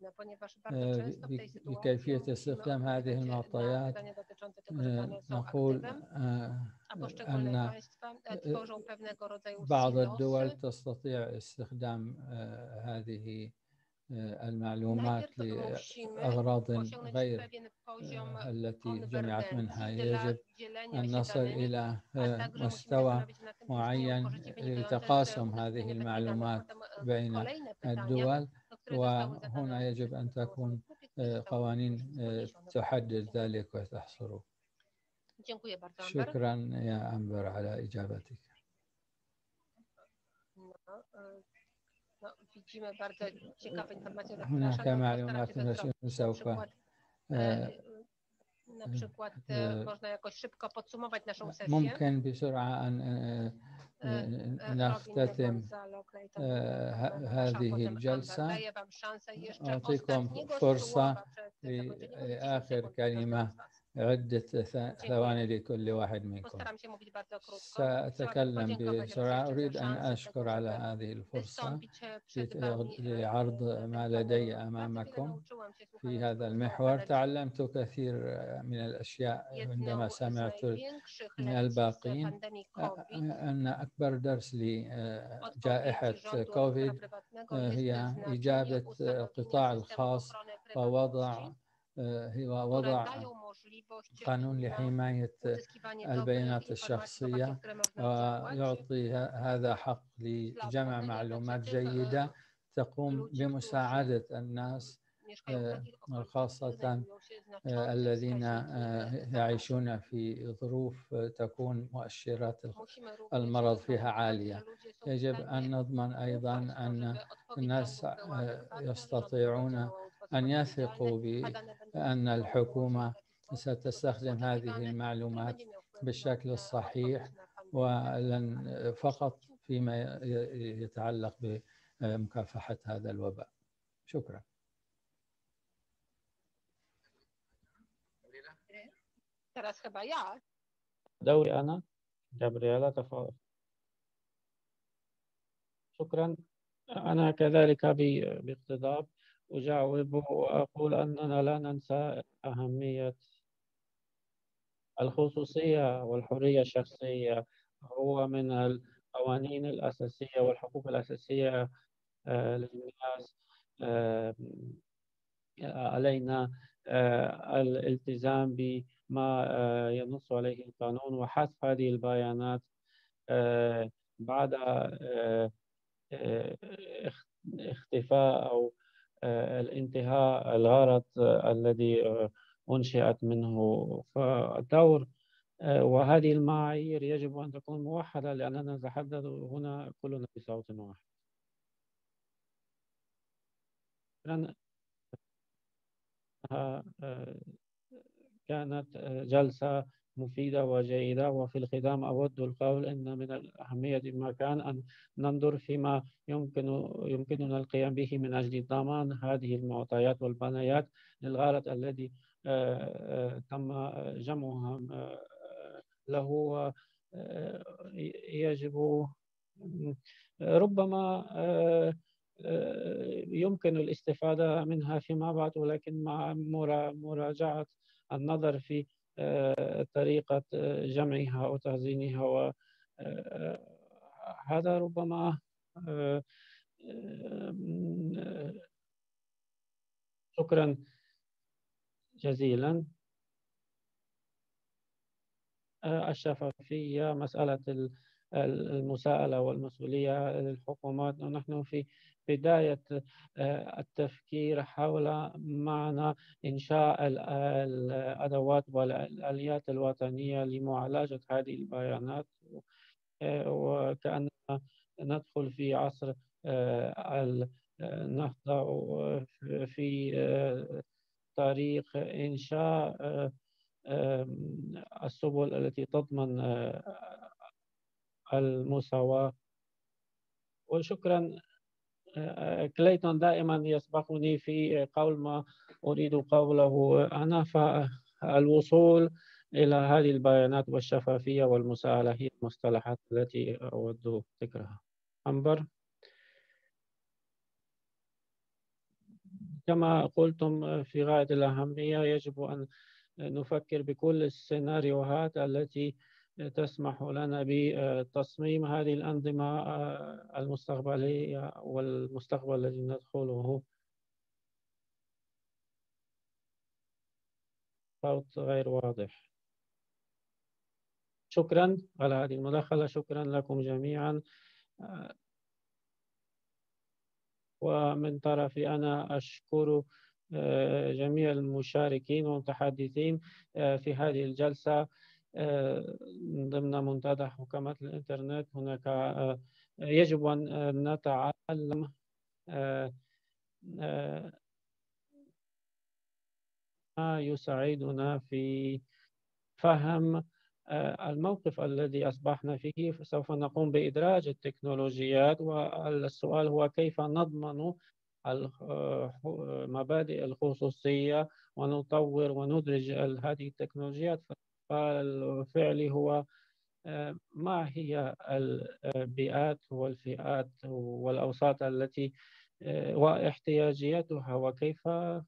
بكيفية استخدام هذه المعطيات، نقول أن بعض الدول تستطيع استخدام هذه المعلومات لأغراض غير التي جمعت منها. يجب أن نصل إلى مستوى معين لتقاسم هذه المعلومات بين الدول، وهنا يجب أن تكون قوانين تحدد ذلك وتحصره. شكرا يا أمبر على إجابتك. هناك معلومات سوف ممكن بسرعة أن نختتم هذه الجلسة. أعطيكم فرصة لآخر كلمة، عدة ثواني لكل واحد منكم. سأتكلم بسرعة. أريد أن أشكر على هذه الفرصة لعرض ما لدي أمامكم في هذا المحور. تعلمت كثير من الأشياء عندما سمعت من الباقين. أن أكبر درس لجائحة كوفيد هي إجابة القطاع الخاص ووضع هو وضع قانون لحماية البيانات الشخصية، ويعطي هذا حق لجمع معلومات جيدة تقوم بمساعدة الناس خاصة الذين يعيشون في ظروف تكون مؤشرات المرض فيها عالية. يجب أن نضمن أيضا أن الناس يستطيعون أن يثقوا بأن الحكومة ستستخدم هذه المعلومات بالشكل الصحيح، ولن فقط فيما يتعلق بمكافحة هذا الوباء. شكرا. دوري أنا جابرييلا، تفضل. شكرا. أنا كذلك باقتضاب أجاوب وأقول أننا لا ننسى أهمية الخصوصية والحرية الشخصية. هو من القوانين الأساسية والحقوق الأساسية للناس. علينا الالتزام بما ينص عليه القانون وحذف هذه البيانات بعد اختفاء أو الانتهاء الغرض الذي أنشئت منه. فالدور وهذه المعايير يجب أن تكون موحدة، لأننا نتحدث هنا كلنا بصوت واحد. كانت جلسة مفيدة وجيدة، وفي الختام أود القول أن من الأهمية بمكان أن ننظر فيما يمكن يمكننا القيام به من أجل ضمان هذه المعطيات والبيانات للغرض الذي تم جمعها له. يجب ربما يمكن الاستفادة منها فيما بعد، ولكن مع مراجعة النظر في طريقة جمعها وتخزينها، وهذا ربما شكرا جزيلا. الشفافية، مسألة المساءلة والمسؤولية للحكومات. نحن في بداية التفكير حول معنى إنشاء الأدوات والآليات الوطنية لمعالجة هذه البيانات، وكأننا ندخل في عصر النهضة في طريق إنشاء السبل التي تضمن المساواة. وشكرا. كليتون دائما يسبقني في قول ما أريد قوله أنا، فالوصول إلى هذه البيانات والشفافية والمساءلة هي المصطلحات التي أود ذكرها. أنبر، كما قلتم في غاية الأهمية، يجب أن نفكر بكل السيناريوهات التي تسمح لنا بتصميم هذه الأنظمة المستقبلية والمستقبل الذي ندخله. صوت غير واضح. شكرا على هذه المداخلة. شكرا لكم جميعا. ومن طرفي أنا أشكر جميع المشاركين والمتحدثين في هذه الجلسة ضمن منتدى حكومة الإنترنت. هناك يجب أن نتعلم ما يساعدنا في فهم الموقف الذي أصبحنا فيه. سوف نقوم بإدراج التكنولوجيات، والسؤال هو كيف نضمن مبادئ الخصوصية ونطور وندرج هذه التكنولوجيات. فالفعل هو ما هي البيئات والفئات والأوساط التي واحتياجاتها، وكيف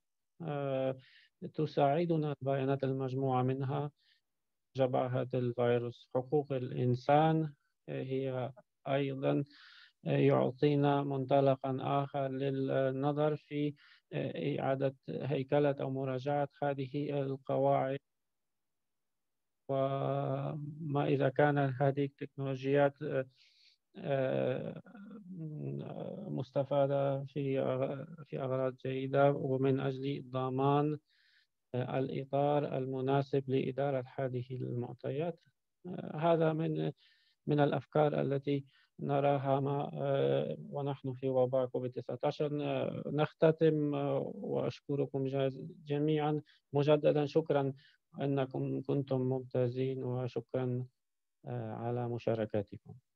تساعدنا البيانات المجموعة منها جبهة الفيروس. حقوق الإنسان هي أيضا يعطينا منطلقا آخر للنظر في إعادة هيكلة أو مراجعة هذه القواعد، وما إذا كانت هذه التكنولوجيات مستفادة في في أغراض جيدة، ومن أجل ضمان الإطار المناسب لإدارة هذه المعطيات. هذا من من الأفكار التي نراها ما ونحن في وباء كوفيد تسعة عشر. نختتم وأشكركم جميعا مجددا. شكرا أنكم كنتم ممتازين، وشكرا على مشاركتكم.